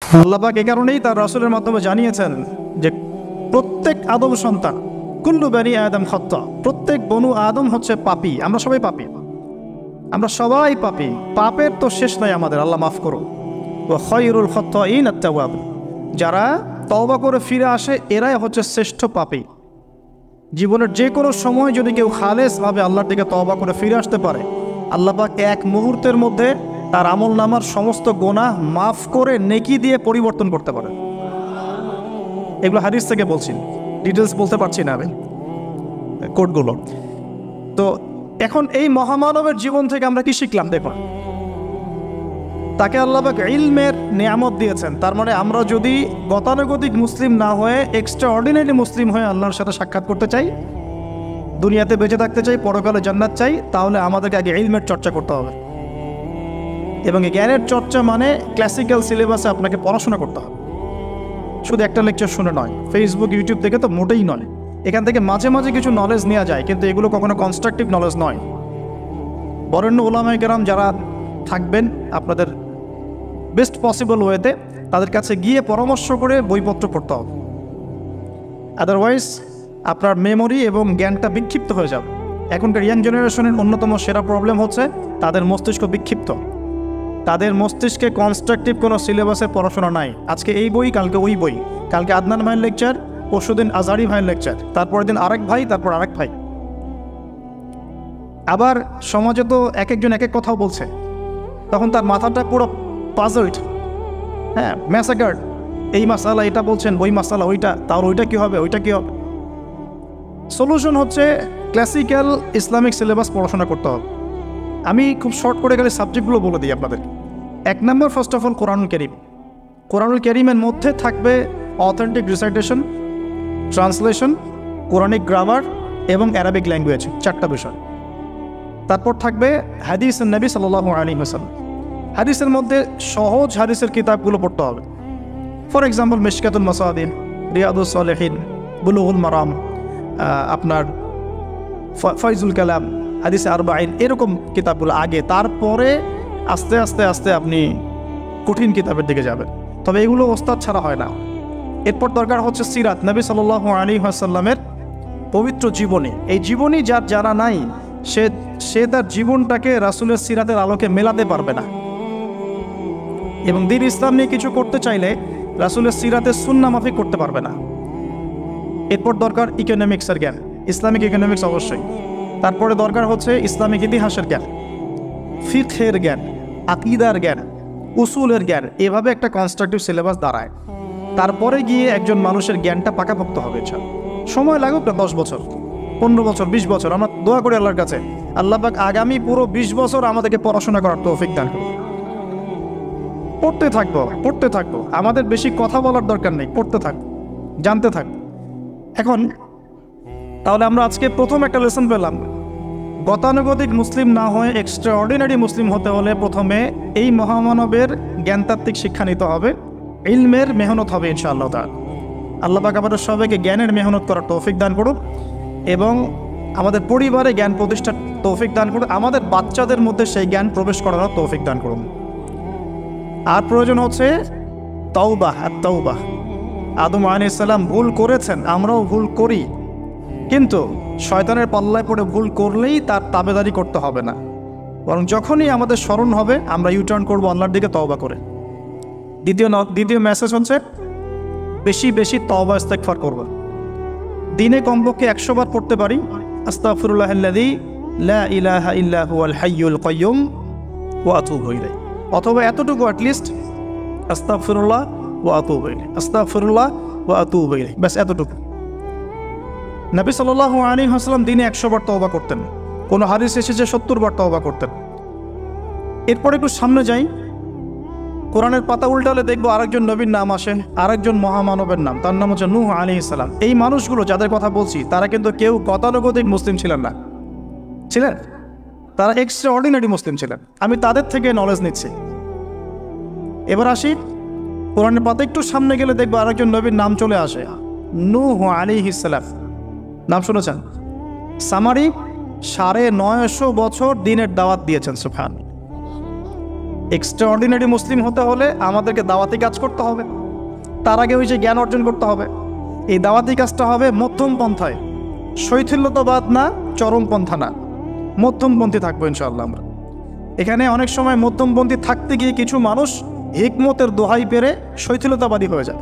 আল্লাহ পাক এই কারণেই তার রাসূলের মাধ্যমে জানিয়েছেন যে প্রত্যেক আদম সন্তান কুল্লু বানি আদম খাত্তা, প্রত্যেক বনু আদম হচ্ছে পাপী। আমরা সবাই পাপী, আমরা সবাই পাপী। পাপের তো শেষ নাই আমাদের, আল্লাহ মাফ করো। ওয়া খায়রুল খাত্তাইন আত-তাওয়াব, যারা তওবা করে ফিরে আসে এরাই হচ্ছে শ্রেষ্ঠ পাপী। জীবনের যে কোনো সময় যদি কেউ খালেসভাবে আল্লাহর দিকে তওবা করে ফিরে আসতে পারে, আল্লাহ পাক এক মুহূর্তের মধ্যে তার আমল নামার সমস্ত গুনাহ মাফ করে নেকি দিয়ে পরিবর্তন করতে পারে। এগুলো হাদিস থেকে বলছি, ডিটেলস বলতে পারছি না আমি কোডগুলো। তো এখন এই মহামানবের জীবন থেকে আমরা কি শিখলাম? দেখুন, তাকে আল্লাহ পাক ইলমের নিয়ামত দিয়েছেন। তার মানে আমরা যদি গতানুগতিক মুসলিম না হয়ে এক্সট্রা অর্ডিনারি মুসলিম হয়ে আল্লাহর সাথে সাক্ষাৎ করতে চাই, দুনিয়াতে বেঁচে থাকতে চাই, পরকালে জান্নাত চাই, তাহলে আমাদেরকে আগে ইলমের চর্চা করতে হবে। এবং এই জ্ঞানের চর্চা মানে ক্লাসিক্যাল সিলেবাসে আপনাকে পড়াশোনা করতে হবে, শুধু একটা লেকচার শুনে নয়, ফেসবুক ইউটিউব থেকে তো মোটেই নয়। এখান থেকে মাঝে মাঝে কিছু নলেজ নেওয়া যায়, কিন্তু এগুলো কখনো কনস্ট্রাকটিভ নলেজ নয়। বরেণ্য ওলামায়ে কেরাম যারা থাকবেন আপনাদের বেস্ট পসিবল ওয়েতে, তাদের কাছে গিয়ে পরামর্শ করে বইপত্র পড়তে হবে। আদারওয়াইজ আপনার মেমোরি এবং জ্ঞানটা বিক্ষিপ্ত হয়ে যাবে। এখনকার ইয়াং জেনারেশনের অন্যতম সেরা প্রবলেম হচ্ছে তাদের মস্তিষ্ক বিক্ষিপ্ত। তাদের মস্তিষ্কে কনস্ট্রাকটিভ কোনো সিলেবাসের পড়াশোনা নাই। আজকে এই বই, কালকে ওই বই, কালকে আদনান ভাইয়ের লেকচার, পরশুদিন আজহারি ভাইয়ের লেকচার, তারপরের দিন আরেক ভাই, তারপর আরেক ভাই। আবার সমাজে তো এক একজন এক এক কথাও বলছে, তখন তার মাথাটা পুরো পাজলড, হ্যাঁ, ম্যাসাকার্ড। এই মাসালা এটা বলছেন, ওই মাসালা ওইটা, তার ওইটা কী হবে, ওইটা কী হবে। সলিউশন হচ্ছে ক্লাসিক্যাল ইসলামিক সিলেবাস পড়াশোনা করতে হবে। আমি খুব শর্ট করে গেলে সাবজেক্টগুলো বলে দিই আপনাদের। 1 নম্বর, ফার্স্ট অফ অল কোরআনুল কারীম। কোরআনুল কারীমের মধ্যে থাকবে authentic recitation, translation, Quranic grammar এবং অ্যারাবিক ল্যাঙ্গুয়েজ, 4টা বিষয়। তারপর থাকবে হাদিস নবী সাল্লাল্লাহু আলাইহি ওয়াসাল্লাম। হাদিসের মধ্যে সহজ হাদিসের কিতাবগুলো পড়তে হবে। ফর এক্সাম্পল মিশকাতুল মাসাবিহ, রিয়াদুস সালিহিন, বুলুগুল মারাম, আপনার ফয়জুল কালাম, হাদিসে আরবাঈন, এরকম কিতাবগুলো আগে, তারপরে আস্তে আস্তে আস্তে আপনি কঠিন কিতাবের দিকে যাবেন। তবে এগুলো ওস্তাদ ছাড়া হয় না। এরপর দরকার হচ্ছে সিরাত, নবী সাল্লাল্লাহু আলাইহি ওয়াসাল্লামের পবিত্র জীবনী। এই জীবনী যার জানা নাই, সে তার জীবনটাকে রাসূলের সিরাতের আলোকে মেলাতে পারবে না। এবং দ্বীন ইসলাম নিয়ে কিছু করতে চাইলে রাসূলের সিরাতের সুন্নাহ মাফিক করতে পারবে না। এরপর দরকার ইকোনমিক্সের জ্ঞান, ইসলামিক ইকোনমিক্স অবশ্যই। তারপরে দরকার হচ্ছে ইসলামিক ইতিহাসের জ্ঞান, ফিকহের জ্ঞান, আকীদার জ্ঞান, উসুলের জ্ঞান। এভাবে একটা কনস্ট্রাকটিভ সিলেবাস দাঁড়ায়। তারপরে গিয়ে একজন মানুষের জ্ঞানটা পাকাপোক্ত হবে। সময় লাগুক না, 10 বছর, 15 বছর, 20 বছর। আমরা দোয়া করি আল্লাহর কাছে, আল্লাহ পাক আগামী পুরো 20 বছর আমাদেরকে পড়াশোনা করার তৌফিক দান করুন। পড়তে থাকবো। আমাদের বেশি কথা বলার দরকার নেই, পড়তে থাকবো, জানতে থাকবো। এখন তাহলে আমরা আজকে প্রথম একটা লেসন পেলাম, গতানুগতিক মুসলিম না হয়ে এক্সট্রা অর্ডিনারি মুসলিম হতে হলে প্রথমে এই মহামানবের জ্ঞানতাত্ত্বিক শিক্ষা নিতে হবে, ইলমের মেহনত হবে ইনশাআল্লাহ তাআলা। আল্লাহ পাক আমাদের সবাইকে জ্ঞানের মেহনত করার তৌফিক দান করুন এবং আমাদের পরিবারে জ্ঞান প্রতিষ্ঠার তৌফিক দান করুন, আমাদের বাচ্চাদের মধ্যে সেই জ্ঞান প্রবেশ করানোর তৌফিক দান করুন। আর প্রয়োজন হচ্ছে তাওবাহ। আদম আলাইহিস সালাম ভুল করেছেন, আমরাও ভুল করি, কিন্তু শয়তানের পাল্লায় পড়ে ভুল করলেই তার তাবেদারি করতে হবে না, বরং যখনই আমাদের স্মরণ হবে আমরা ইউটার্ন করবো আল্লাহর দিকে তওবা করে। দ্বিতীয় মেসেজ হচ্ছে বেশি বেশি তওবা ইস্তেগফার করব। দিনে কমপক্ষে 100 বার পড়তে পারি আস্তাগফিরুল্লাহাল্লাযী লা ইলাহা ইল্লা হুয়াল হাইয়ুল কাইয়্যুম ওয়া আতুবু ইলাইহি, অথবা এতটুকু অ্যাটলিস্ট আস্তাগফিরুল্লাহ ওয়া আতুবু ইলাইহি, আস্তাগফিরুল্লাহ ওয়া আতুবু ইলাইহি, ব্যাস এতটুকু। নবী সাল্লাল্লাহু আলাইহি ওয়াসাল্লাম দিনে 100 বার তওবা করতেন, কোনো হাদিস এসেছে 70 বার তওবা করতেন। এরপর একটু সামনে যাই, কোরআনের পাতা উল্টালে দেখবো আরেকজন নবীর নাম আসে, আরেকজন মহামানবের নাম, তার নাম হচ্ছে নূহ আলাইহিস সালাম। এই মানুষগুলো যাদের কথা বলছি তারা কিন্তু কেউ গতানুগতিক মুসলিম ছিলেন না, তারা এক্সট্রা অর্ডিনারি মুসলিম ছিলেন। আমি তাদের থেকে নলেজ নিচ্ছি। এবার আসি কোরআনের পাতা একটু সামনে গেলে দেখবো আরেকজন নবীর নাম চলে আসে, নূহ আলাইহিস সালাম। নাম শুনেছেন? সামারি 950 বছর দিনের দাওয়াত দিয়েছেন। সুবহান, এক্সট্রাঅর্ডিনারি মুসলিম হতে হলে আমাদেরকে দাওয়াতি কাজ করতে হবে, তার আগে ওই যে জ্ঞান অর্জন করতে হবে। এই দাওয়াতি কাজটা হবে মধ্যম পন্থায়, শৈথিল্যতাবাদ না, চরমপন্থা না, মধ্যমপন্থী থাকবো ইনশাআল্লাহ আমরা। এখানে অনেক সময় মধ্যমপন্থী থাকতে গিয়ে কিছু মানুষ হিকমতের দোহাই পেরে শৈথিলতাবাদী হয়ে যায়।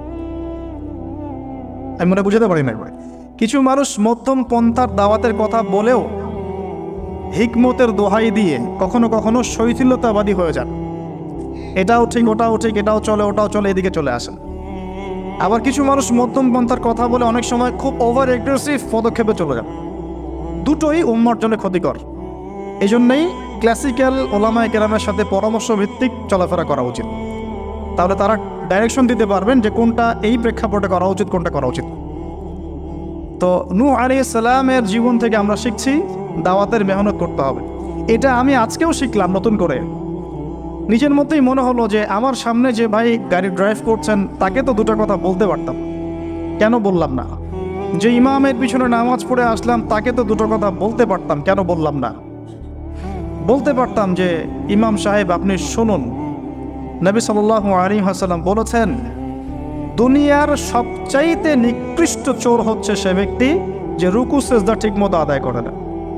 আমি মনে বুঝাতে পারি না। কিছু মানুষ মধ্যম পন্থার দাওয়াতের কথা বলেও হিকমতের দোহাই দিয়ে কখনো কখনো শৈথিলতাবাদী হয়ে যান। এটাও ঠিক, ওটাও ঠিক, এটাও চলে, ওটাও চলে, এদিকে চলে আসেন। আবার কিছু মানুষ মধ্যম পন্থার কথা বলে অনেক সময় খুব ওভার এগ্রেসিভ পদক্ষেপে চলে যান। দুটোই উম্মার জন্য ক্ষতিকর। এই জন্যই ক্লাসিক্যাল ওলামায়ে কেরামের সাথে পরামর্শ ভিত্তিক চলাফেরা করা উচিত। তাহলে তারা ডাইরেকশন দিতে পারবেন যে কোনটা এই প্রেক্ষাপটে করা উচিত, কোনটা করা উচিত। তো নূহ আলাইহিস সালামের জীবন থেকে আমরা শিখছি দাওয়াতের মেহনত করতে হবে। এটা আমি আজকেও শিখলাম নতুন করে। নিজের মধ্যেই মনে হলো যে আমার সামনে যে ভাই গাড়ি ড্রাইভ করছেন তাকে তো দুটো কথা বলতে পারতাম, কেন বললাম না? যে ইমামের পিছনে নামাজ পড়ে আসলাম তাকে তো দুটো কথা বলতে পারতাম, কেন বললাম না? বলতে পারতাম যে ইমাম সাহেব আপনি শুনুন, নবী সাল্লাল্লাহু আলাইহি ওয়াসাল্লাম বলেছেন দুনিয়ার সবচাইতে নিকৃষ্ট চোর হচ্ছে সে ব্যক্তি যে রুকু সেজদা ঠিক মতো আদায় করে না।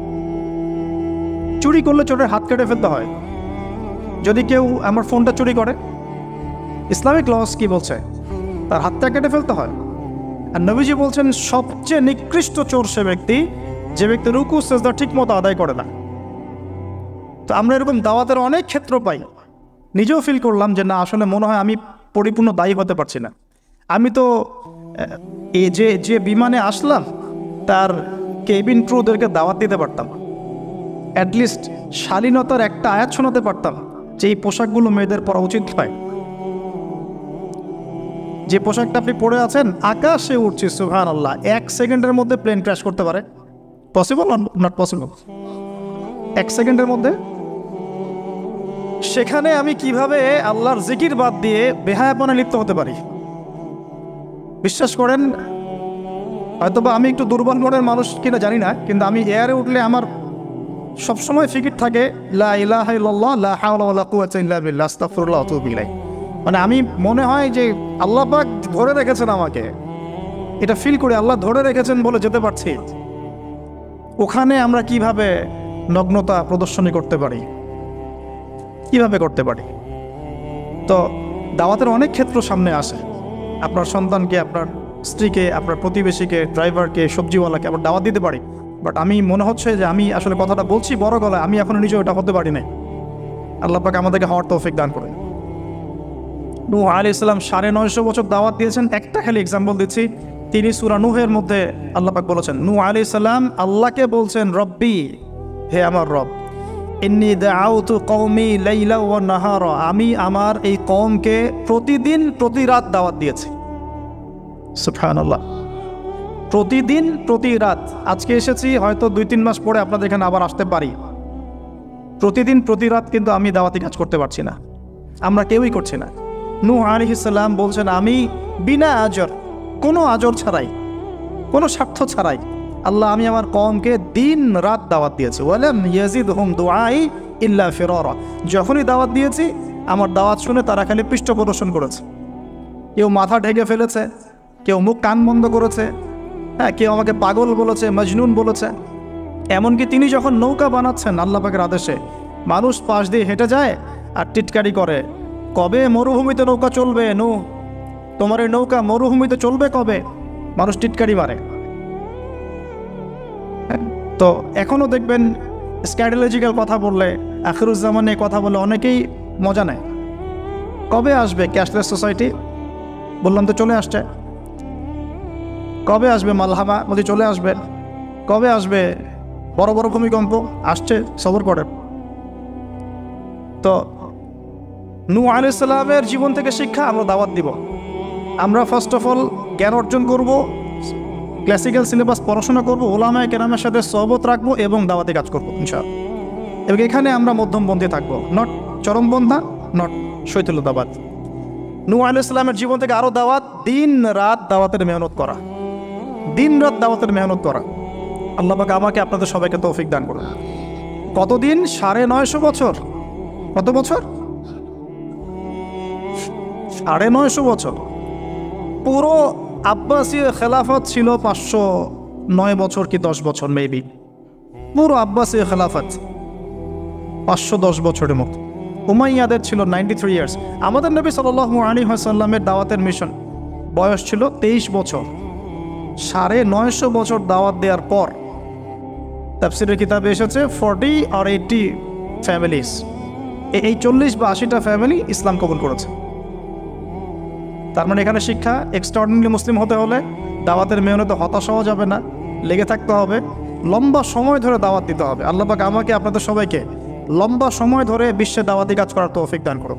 চুরি করলে চোরের হাত কেটে ফেলতে হয়। যদি কেউ আমার ফোনটা চুরি করে, ইসলামিক লস কি বলছে? তার হাতটা কেটে ফেলতে হয়। আর নবীজি বলছেন সবচেয়ে নিকৃষ্ট চোর সে ব্যক্তি যে ব্যক্তি রুকু সেজদা ঠিক মতো আদায় করে না। তো আমরা এরকম দাওয়াতের অনেক ক্ষেত্র পাই। নিজেও ফিল করলাম যে না, আসলে মনে হয় আমি পরিপূর্ণ দায়ী হতে পারছি না। আমি তো এই যে বিমানে আসলাম তার কেবিন ক্রুদেরকে দাওয়াত দিতে পারতাম, অ্যাটলিস্ট শালীনতার একটা আয়াত শোনাতে পারতাম যে এই পোশাকগুলো মেয়েদের পরা উচিত নয়। যে পোশাকটা আপনি পরে আছেন, আকাশে উঠছে, সুবহানাল্লাহ, 1 সেকেন্ডের মধ্যে প্লেন ক্র্যাশ করতে পারে। Possible not possible? 1 সেকেন্ডের মধ্যে। সেখানে আমি কিভাবে আল্লাহর জিকির বাদ দিয়ে বেহায়াপনা লিপ্ত হতে পারি? বিশ্বাস করেন, হয়তোবা আমি একটু দুর্বল মনের মানুষ কিনা জানি না, কিন্তু আমি এয়ারে উঠলে আমার সবসময় ফিকির থাকে লা ইলাহা ইল্লাল্লাহ লা হাওলা ওয়ালা কুওয়াতা ইল্লা বিল্লাহ আস্তাগফিরুল্লাহ ওয়া আতুবু ইলাইহি। মানে আমি মনে হয় যে আল্লাহ পাক ধরে রেখেছেন আমাকে, এটা ফিল করে আল্লাহ ধরে রেখেছেন বলে যেতে পারছি। ওখানে আমরা কিভাবে নগ্নতা প্রদর্শনী করতে পারি, কিভাবে করতে পারি? তো দাওয়াতের অনেক ক্ষেত্র সামনে আসে। আপনার সন্তানকে, আপনার স্ত্রীকে, আপনার প্রতিবেশীকে, ড্রাইভারকে, সবজিওয়ালাকে আমরা দাওয়াত দিতে পারি। বাট আমি মনে হচ্ছে যে আমি আসলে কথাটা বলছি বড় গলায়, আমি এখনো নিজে ওটা হতে পারি নাই। আল্লাহ পাক আমাদেরকে হওয়ার তৌফিক দান করেন। নূহ আলাইহিস সালাম 950 বছর দাওয়াত দিয়েছেন। একটা খালি এক্সাম্পল দিচ্ছি। তিনি সূরা নূহের মধ্যে আল্লাহ পাক বলেছেন, নূহ আলাইহিস সালাম আল্লাহকে বলছেন রব্বি, হে আমার রব, ইন্নী দাআউতু কওমি লাইলা ওয়া নাহারা, আমি আমার এই কওমকে প্রতিদিন প্রতি রাত দাওয়াত দিয়েছি। সুবহানাল্লাহ, প্রতিদিন প্রতি রাত। আজকে এসেছি, হয়তো 2-3 মাস পরে আপনাদের এখানে আবার আসতে পারি। প্রতিদিন প্রতি রাত কিন্তু আমি দাওয়াতি কাজ করতে পারছি না, আমরা কেউই করছি না। নূহ আলাইহিস সালাম বলছেন আমি বিনা আজর, কোনো আজর ছাড়াই, কোনো স্বার্থ ছাড়াই, আল্লাহ আমি আমার কওমকে দিন রাত দাওয়াত দিয়েছি। ওয়ালাম ইয়াজিদহুম দুআই ইল্লা ফিরারা, যখনই দাওয়াত দিয়েছি আমার দাওয়াত শুনে তারা খালি পৃষ্ঠ প্রদর্শন করেছে। কেউ মাথা ঢেকে ফেলেছে, কেউ মুখ কান বন্ধ করেছে, হ্যাঁ, কেউ আমাকে পাগল বলেছে, মজনুন বলেছে। এমনকি তিনি যখন নৌকা বানাচ্ছেন আল্লাহ পাকের আদেশে, মানুষ পাশ দিয়ে হেঁটে যায় আর টিটকারি করে, কবে মরুভূমিতে নৌকা চলবে? নূহ, তোমার এই নৌকা মরুভূমিতে চলবে কবে? মানুষ টিটকারি মারে। তো এখনও দেখবেন স্ক্যাটোলজিক্যাল কথা বললে, আখিরুজ্জামানে কথা বলে অনেকেই মজা নেয়। কবে আসবে ক্যাশলেস সোসাইটি? বললাম তো চলে আসছে। কবে আসবে মালহামা? বলছি চলে আসবে। কবে আসবে বড় বড় ভূমিকম্প? আসছে, সবর করেন। তো নূহ আলাইহিস সালামের জীবন থেকে শিক্ষা আমরা দাওয়াত দিব। আমরা ফার্স্ট অফ অল জ্ঞান অর্জন করব, ক্লাসিক্যাল সিলেবাস পড়াশোনা করব, ওলামায়ে কেরামের সাথে সহবত রাখবো এবং দাওয়াতে কাজ করবো ইনশাআল্লাহ। এবং এখানে আমরা মধ্যমপন্থী থাকবো, নট চরমপন্থা, নট শৈথিল্যতাবাদ। নূহ আলাইহিস সালামের জীবন থেকে আরও দাওয়াত, দিন রাত দাওয়াতের মেহনত করা, দিন রাত দাওয়াতের মেহনত করা। আল্লাহ পাক আমাকে আপনাদের সবাইকে তৌফিক দান করুন। কতদিন? 950 বছর। কত বছর? 950 বছর। পুরো আব্বাসীয় খেলাফত ছিল 509 বছর কি 10 বছর মেবি। পুরো আব্বাসীয় খেলাফত 510 বছরের মতো। উমাইয়াদের ছিল 93 ইয়ার্স। আমাদের নবী সাল্লাল্লাহু আলাইহি ওয়াসাল্লামের দাওয়াতের মিশন বয়স ছিল 23 বছর। 950 বছর দাওয়াত দেওয়ার পর তাফসীরের কিতাবে এসেছে 40 or 80 ফ্যামিলিজ, এই 40 বা 80টা ফ্যামিলি ইসলাম কবুল করেছে। তার মানে এখানে শিক্ষা, এক্সট্রাঅর্ডিনারি মুসলিম হতে হলে দাওয়াতের মেহনতে হতাশ হওয়া যাবে না, লেগে থাকতে হবে, লম্বা সময় ধরে দাওয়াত দিতে হবে। আল্লাহ পাক আমাকে আপনাদের সবাইকে লম্বা সময় ধরে বিশ্বে দাওয়াতি কাজ করার তৌফিক দান করুন।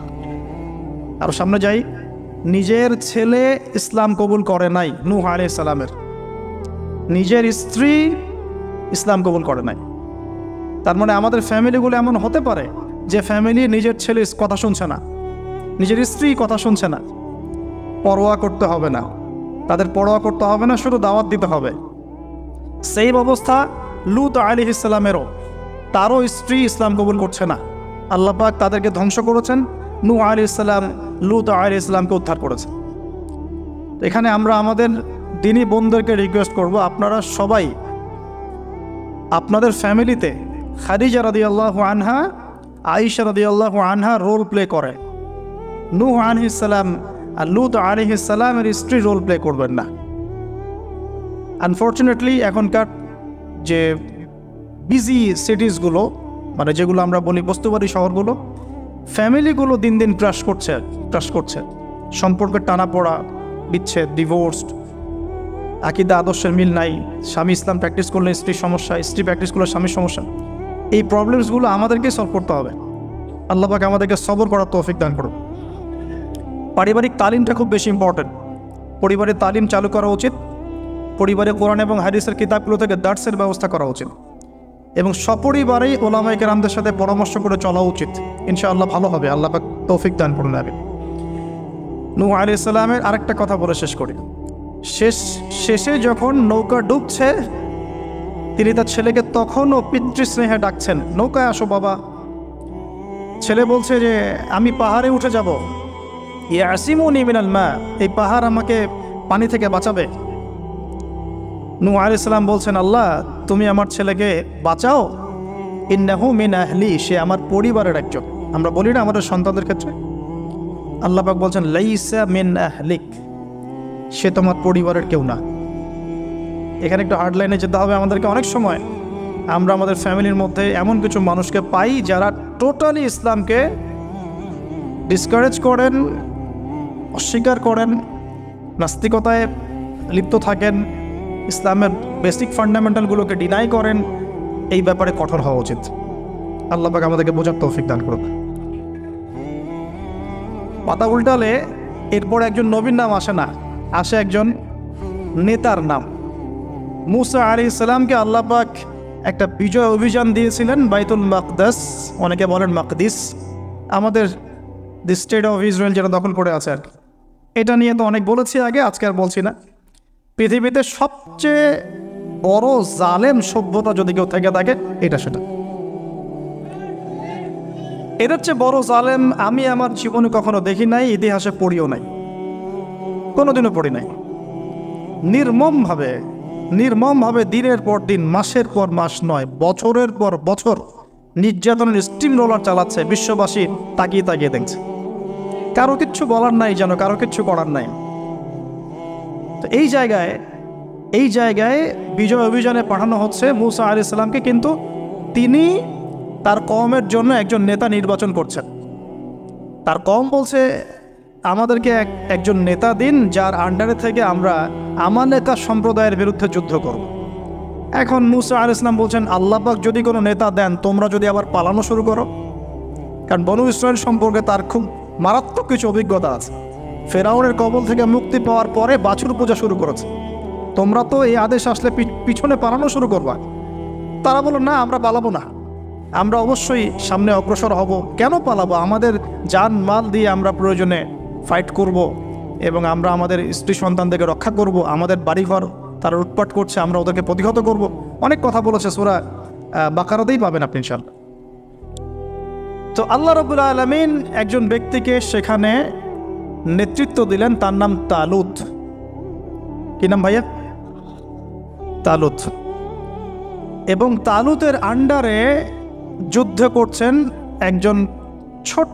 আর সামনে যাই, নিজের ছেলে ইসলাম কবুল করে নাই নূহ আলাইহিস সালামের, নিজের স্ত্রী ইসলাম কবুল করে নাই। তার মানে আমাদের ফ্যামিলিগুলো এমন হতে পারে যে ফ্যামিলি নিজের ছেলে কথা শুনছে না, নিজের স্ত্রী কথা শুনছে না। পরোয়া করতে হবে না, তাদের পরোয়া করতে হবে না, শুধু দাওয়াত দিতে হবে। সেই অবস্থা লূত আলাইহিস সালামেরও, তারও স্ত্রী ইসলাম কবুল করছে না। আল্লাহ পাক তাদেরকে ধ্বংস করেছেন, নূহ আলাইহিস সালাম লূত আলাইহিস সালামকে উদ্ধার করেছেন। এখানে আমরা আমাদের দিনী বোনদেরকে রিকোয়েস্ট করব, আপনারা সবাই আপনাদের ফ্যামিলিতে খাদিজা রাদিয়াল্লাহু আনহা, আয়েশা রাদিয়াল্লাহু আনহা রোল প্লে করে। নূহ আলাইহিস সালাম আর লূত আলাইহিস সালামের স্ত্রী রোল প্লে করবেন না। আনফর্চুনেটলি এখনকার যে বিজি সিটিসগুলো, মানে যেগুলো আমরা বলি বস্তুবাদী শহরগুলো, ফ্যামিলিগুলো দিন দিন ক্রাশ করছে। সম্পর্কের টানাপোড়া, বিচ্ছেদ, ডিভোর্সড, আকীদা আদর্শের মিল নাই, স্বামী ইসলাম প্র্যাকটিস করলে স্ত্রীর সমস্যা, স্ত্রী প্র্যাকটিস করলে স্বামীর সমস্যা। এই প্রবলেমসগুলো আমাদেরকে সলভ করতে হবে। আল্লাহ পাক আমাদেরকে সবর করার তৌফিক দান করুন। পারিবারিক তালিমটা খুব বেশি ইম্পর্টেন্ট। পরিবারের তালিম চালু করা উচিত। পরিবারে কোরআন এবং হাদিসের কিতাবগুলো থেকে দার্সের ব্যবস্থা করা উচিত এবং সপরিবারেই ওলামায়ে কেরামদের সাথে পরামর্শ করে চলা উচিত। ইনশাআল্লাহ ভালো হবে। আল্লাহ পাক তৌফিক দান করুন। আমিন। নূহ আলাইহিস সালামের আরেকটা কথা বলে শেষ করি। শেষে যখন নৌকা ডুবছে, তিনি তার ছেলেকে তখনও পিতৃস্নেহে ডাকছেন, নৌকায় আসো বাবা। ছেলে বলছে যে আমি পাহাড়ে উঠে যাব, ইয়াসিমুনি মিনাল মা, এই পাহাড় আমাকে পানি থেকে বাঁচাবে। নূহ আলাইহিস সালাম বলছেন, আল্লাহ তুমি আমার ছেলেকে বাঁচাও, ইন্নাহু মিন আহলি, সে আমার পরিবারের একজন। আমরা বলি না আমাদের সন্তানদের ক্ষেত্রে, আল্লাহ পাক বলছেন লাইসা মিন আহলিক, সে তোমার পরিবারের কেউ না। এখানে একটু হার্ড লাইনে যেতে হবে আমাদেরকে। অনেক সময় আমরা আমাদের ফ্যামিলির মধ্যে এমন কিছু মানুষকে পাই যারা টোটালি ইসলামকে ডিসকারেজ করেন, অস্বীকার করেন, নাস্তিকতায় লিপ্ত থাকেন, ইসলামের বেসিক ফান্ডামেন্টালগুলোকে ডিনাই করেন। এই ব্যাপারে কঠোর হওয়া উচিত। আল্লাহ পাক আমাদেরকে বোঝার তৌফিক দান করুন। পাতা উল্টালে এরপর একজন নবীর নাম আসে না, আসে একজন নেতার নাম। মুসা আলাইহিস সালামকে আল্লাহ পাক একটা বিজয় অভিযান দিয়েছিলেন বাইতুল মাকদাস, অনেকে বলেন মাকদিস, আমাদের দি স্টেট অফ ইসরায়েল যেটা দখল করে আছে আর কি। এটা নিয়ে তো অনেক বলেছি আগে, আজকে আর বলছি না। পৃথিবীতে সবচেয়ে বড় জালেম সভ্যতা যদি কেউ থেকে থাকে, এটা সেটা। এদের চেয়ে বড় জালেম আমি আমার জীবনে কখনো দেখি নাই, ইতিহাসে পড়িও নাই, কোনোদিনও পড়ি নাই। নির্মমভাবে দিনের পর দিন, মাসের পর মাস নয়, বছরের পর বছর নির্যাতনের স্টিম রোলার চালাচ্ছে। বিশ্ববাসী তাকিয়ে দেখছে, কারো কিচ্ছু বলার নাই, যেন কারো কিচ্ছু করার নাই। তো এই জায়গায় বিজয় অভিযানে পাঠানো হচ্ছে মুসা আলাইহিস সালামকে, কিন্তু তিনি তার কওমের জন্য একজন নেতা নির্বাচন করছেন। তার কওম বলছে আমাদেরকে একজন নেতা দিন, যার আন্ডারে থেকে আমরা আমালেকা সম্প্রদায়ের বিরুদ্ধে যুদ্ধ করব। এখন মুসা আলাইহিস সালাম বলছেন, আল্লাহ পাক যদি কোনো নেতা দেন, তোমরা যদি আবার পালানো শুরু করো। কারণ বনু ইসরায়েল সম্পর্কে তার খুব মারাত্মক কিছু অভিজ্ঞতা আছে। ফেরাউনের কবল থেকে মুক্তি পাওয়ার পরে বাছুর পূজা শুরু করেছে। তোমরা তো এই আদেশ আসলে পিছনে পালানো শুরু করবা। তারা বলল, না আমরা পালাবো না, আমরা অবশ্যই সামনে অগ্রসর হব। কেন পালাবো? আমাদের জান মাল দিয়ে আমরা প্রয়োজনে ফাইট করব এবং আমরা আমাদের স্ত্রী সন্তানদেরকে রক্ষা করব। আমাদের বাড়িঘর তারা লুটপাট করছে, আমরা ওদেরকে প্রতিহত করব। অনেক কথা বলেছে, সূরা বাকারাতেই পাবেন আপনি ইনশাআল্লাহ। তো আল্লাহ রাব্বুল আলামিন একজন ব্যক্তিকে সেখানে নেতৃত্ব দিলেন, তার নাম তালুত। কি নাম ভাইয়া? তালুত। এবং তালুতের আন্ডারে যুদ্ধ করছেন একজন ছোট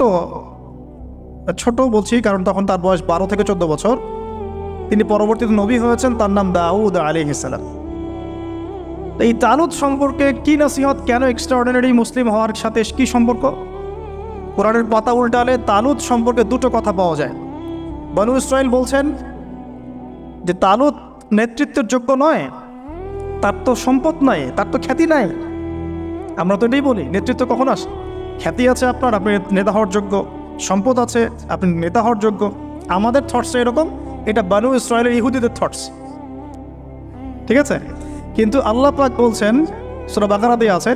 বলছি কারণ তখন তার বয়স 12 থেকে 14 বছর। তিনি পরবর্তীতে নবী হয়েছেন, তার নাম দাউদ আলাইহিস সালাম। এই তালুত সম্পর্কে কি নসিহত, কেন এক্সট্রাঅর্ডিনারি মুসলিম হওয়ার সাথে কি সম্পর্ক? কোরআনের পাতা উল্টালে তালুত সম্পর্কে দুটো কথা পাওয়া যায়। বনু ইসরাইল বলছেন যে তালুত নেতৃত্বের যোগ্য নয়, তার তো সম্পদ নাই, তার তো খ্যাতি নাই। আমরা তো এটাই বলি, নেতৃত্ব কখন আসে? খ্যাতি আছে আপনার, আপনি নেতা হওয়ার যোগ্য, সম্পদ আছে, আপনি নেতা হওয়ার যোগ্য। আমাদের থটসটা এরকম, এটা বনু ইসরাইলের ইহুদিদের থটস, ঠিক আছে? কিন্তু আল্লাহ পাক বলছেন, সূরা বাকারাতে আছে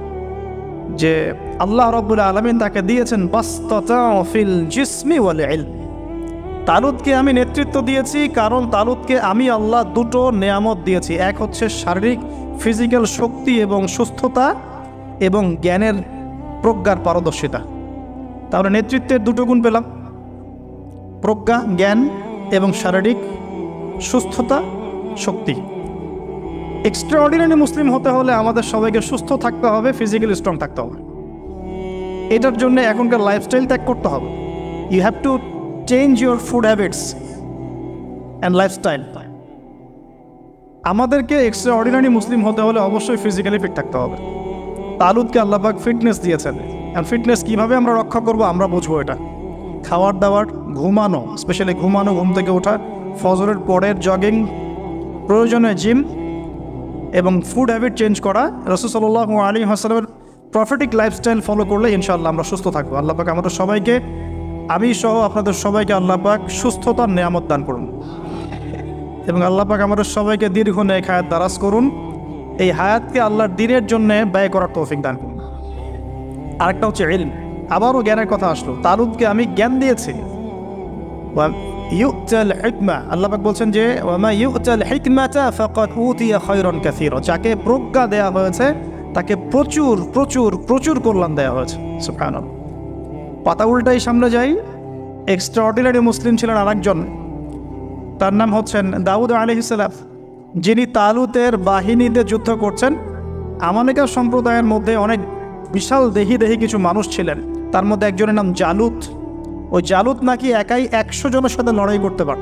যে আল্লাহ রাব্বুল আলামিন তাকে দিয়েছেন বাসতাতাউ ফিল জিসমি ওয়াল ইলম। তালুতকে আমি নেতৃত্ব দিয়েছি কারণ তালুতকে আমি আল্লাহ দুটো নেয়ামত দিয়েছি। এক হচ্ছে শারীরিক ফিজিক্যাল শক্তি এবং সুস্থতা, এবং জ্ঞানের প্রজ্ঞার পারদর্শিতা। তাহলে নেতৃত্বের দুটো গুণ পেলাম, প্রজ্ঞা, জ্ঞান এবং শারীরিক সুস্থতা, শক্তি। এক্সট্রাঅর্ডিনারি মুসলিম হতে হলে আমাদের সবাইকে সুস্থ থাকতে হবে, ফিজিক্যালি স্ট্রং থাকতে হবে। এটার জন্য এখনকার লাইফস্টাইল ত্যাগ করতে হবে। You have to change your food habits and lifestyle. আমাদেরকে এক্সট্রাঅর্ডিনারি মুসলিম হতে হলে অবশ্যই ফিজিক্যালি ফিট থাকতে হবে। তালুতকে আল্লাহ পাক ফিটনেস দিয়েছেন, অ্যান্ড ফিটনেস কীভাবে আমরা রক্ষা করবো আমরা বুঝবো। এটা খাওয়ার দাওয়ার, ঘুমানো, স্পেশালি ঘুমানো, ঘুম থেকে ওঠা, ফজরের পরের জগিং, প্রয়োজনে জিম, এবং ফুড হ্যাবিট চেঞ্জ করা। রাসূল সাল্লাল্লাহু আলাইহি ওয়াসাল্লামের প্রফেটিক লাইফস্টাইল ফলো করলে ইনশাআল্লাহ আমরা সুস্থ থাকবো। আল্লাহ পাক আমাদের সবাইকে, আমি সহ আপনাদের সবাইকে আল্লাহ পাক সুস্থতার নেয়ামত দান করুন, এবং আল্লাহ পাক আমাদের সবাইকে দীর্ঘ নেক হায়াত দারাজ করুন। এই হায়াতকে আল্লাহর দ্বীনের জন্য ব্যয় করার তৌফিক দান করুন। আরেকটা হচ্ছে ইলম, আবারও জ্ঞানের কথা আসলো। তালুতকে আমি জ্ঞান দিয়েছি। ইউতাল হিকমা, আল্লাহ পাক বলছেন যে ওয়ামা ইউতাল হিকমাতা ফাকাদ উতিয়া খায়রান কাসীরা। যাকে প্রজ্ঞা দেয়া হয়েছে তাকে প্রচুর প্রচুর প্রচুর কল্যাণ দেওয়া হয়েছে। সুবহানাল্লাহ। পাতা উল্টাই সামনে যাই, এক্সট্রাঅর্ডিনারি মুসলিম ছিলেন আরেকজন, তার নাম হচ্ছেন দাউদ আলাইহিস সালাম, যিনি তালুতের বাহিনীতে যুদ্ধ করছেন। আমালিকা সম্প্রদায়ের মধ্যে অনেক বিশাল দেহি কিছু মানুষ ছিলেন, তার মধ্যে একজনের নাম জালুত। ওই জালুত নাকি একাই 100 জনের সাথে লড়াই করতে পারত।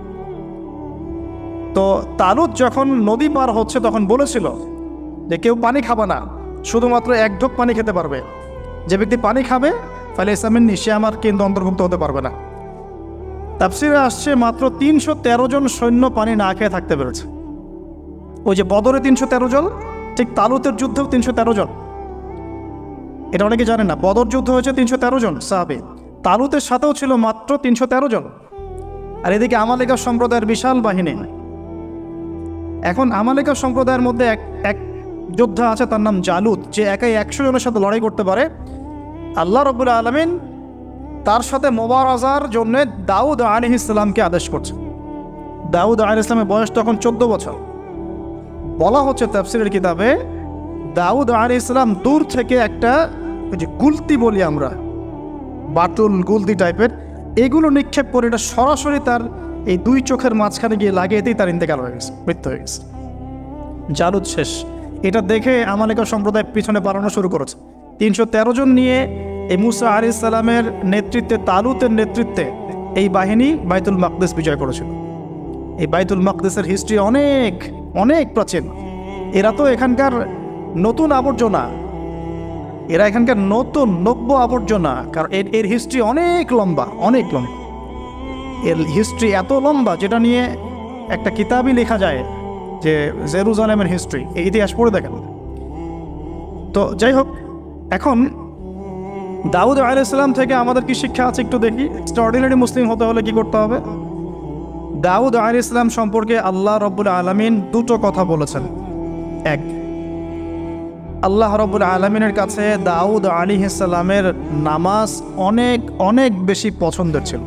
তো তালুত যখন নদী পার হচ্ছে তখন বলেছিল যে কেউ পানি খাবে না, শুধুমাত্র 1 ঢোক পানি খেতে পারবে। যে ব্যক্তি পানি খাবে ফালে ইসলামিনী, সে আমার কিন্তু অন্তর্ভুক্ত হতে পারবে না। তাফসিরে আসছে মাত্র 313 জন সৈন্য পানি না খেয়ে থাকতে পেরেছে। ওই যে বদরে 313 জন, ঠিক তালুতের যুদ্ধেও 313 জন। এটা অনেকে জানে না, বদর যুদ্ধ হয়েছে 313 জন সাহাবী, তালুতের সাথেও ছিল মাত্র 313 জন। আর এদিকে আমালিকা সম্প্রদায়ের বিশাল বাহিনী। এখন আমালিকা সম্প্রদায়ের মধ্যে এক যোদ্ধা আছে, তার নাম জালুত, যে একাই 100 জনের সাথে লড়াই করতে পারে। আল্লাহ রাব্বুল আলামিন তার সাথে মোবারাজার জন্য দাউদ আলাইহিস সালামকে আদেশ করছে। দাউদ আলাইহিস সালামের বয়স তখন 14 বছর। বলা হচ্ছে তাফসীরের কিতাবে, দাউদ আলাইহিস সালাম দূর থেকে একটা ওই যে গুলতি বলি আমরা, বাটুল গুলতি টাইপের, এগুলো নিক্ষেপ করে এটা সরাসরি তার এই 2 চোখের মাঝখানে গিয়ে লাগিয়েতেই তার ইন্তেকাল হয়ে গেছে, মৃত্যু হয়ে গেছে। জালুত শেষ। এটা দেখে আমালিকা সম্প্রদায় পিছনে পালানো শুরু করেছে। 313 জন নিয়ে এই মুসা আলাইহিস সালামের নেতৃত্বে, তালুতের নেতৃত্বে এই বাহিনী বাইতুল মাকদিস বিজয় করেছিল। এই বাইতুল মাকদিসের হিস্ট্রি অনেক অনেক প্রাচীন। এরা তো এখানকার নতুন আবর্জনা, এরা এখানকার নতুন নব্য আবর্জনা, কারণ এর হিস্ট্রি অনেক লম্বা, অনেক লম্বা। এর হিস্ট্রি এত লম্বা যেটা নিয়ে একটা কিতাবই লেখা যায়, যে জেরুজালেমের হিস্ট্রি। এই ইতিহাস পড়ে দেখেন। তো যাই হোক, এখন দাউদ আলাইহিস সালাম থেকে আমাদের কি শিক্ষা আছে একটু দেখি। এক্সট্রাঅর্ডিনারি মুসলিম হতে হলে কি করতে হবে? দাউদ আলাইহিস সালাম সম্পর্কে আল্লাহ রাব্বুল আলামিন 2টো কথা বলেছেন। এক, আল্লাহ রাব্বুল আলামিনের কাছে দাউদ আলাইহিস সালামের নামাজ অনেক অনেক বেশি পছন্দের ছিল,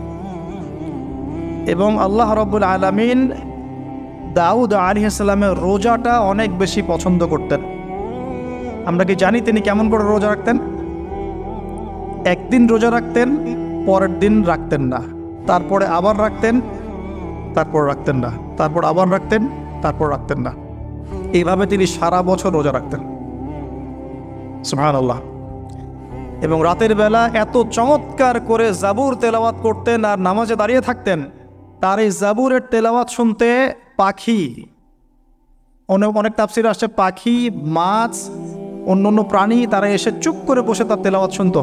এবং আল্লাহ রাব্বুল আলামিন দাউদ আলাইহিস সালামের রোজাটা অনেক বেশি পছন্দ করতেন। আমরা কি জানি তিনি কেমন করে রোজা রাখতেন? একদিন রোজা রাখতেন, পরের দিন রাখতেন না। তারপরে আবার রাখতেন, তারপর রাখতেন না, তারপর আবার রাখতেন, তারপর রাখতেন না। এইভাবে তিনি সারা বছর রোজা রাখতেন। সুবহানাল্লাহ। এবং রাতের বেলা এত চমৎকার করে জাবুর তেলাওয়াত করতেন আর নামাজে দাঁড়িয়ে থাকতেন, তার এই জাবুরের তেলাওয়াত শুনতে পাখি, অনেক তাফসীরে আসছে পাখি, মাছ, অন্য প্রাণী তারা এসে চুপ করে বসে তার তেলাওয়াত শুনত।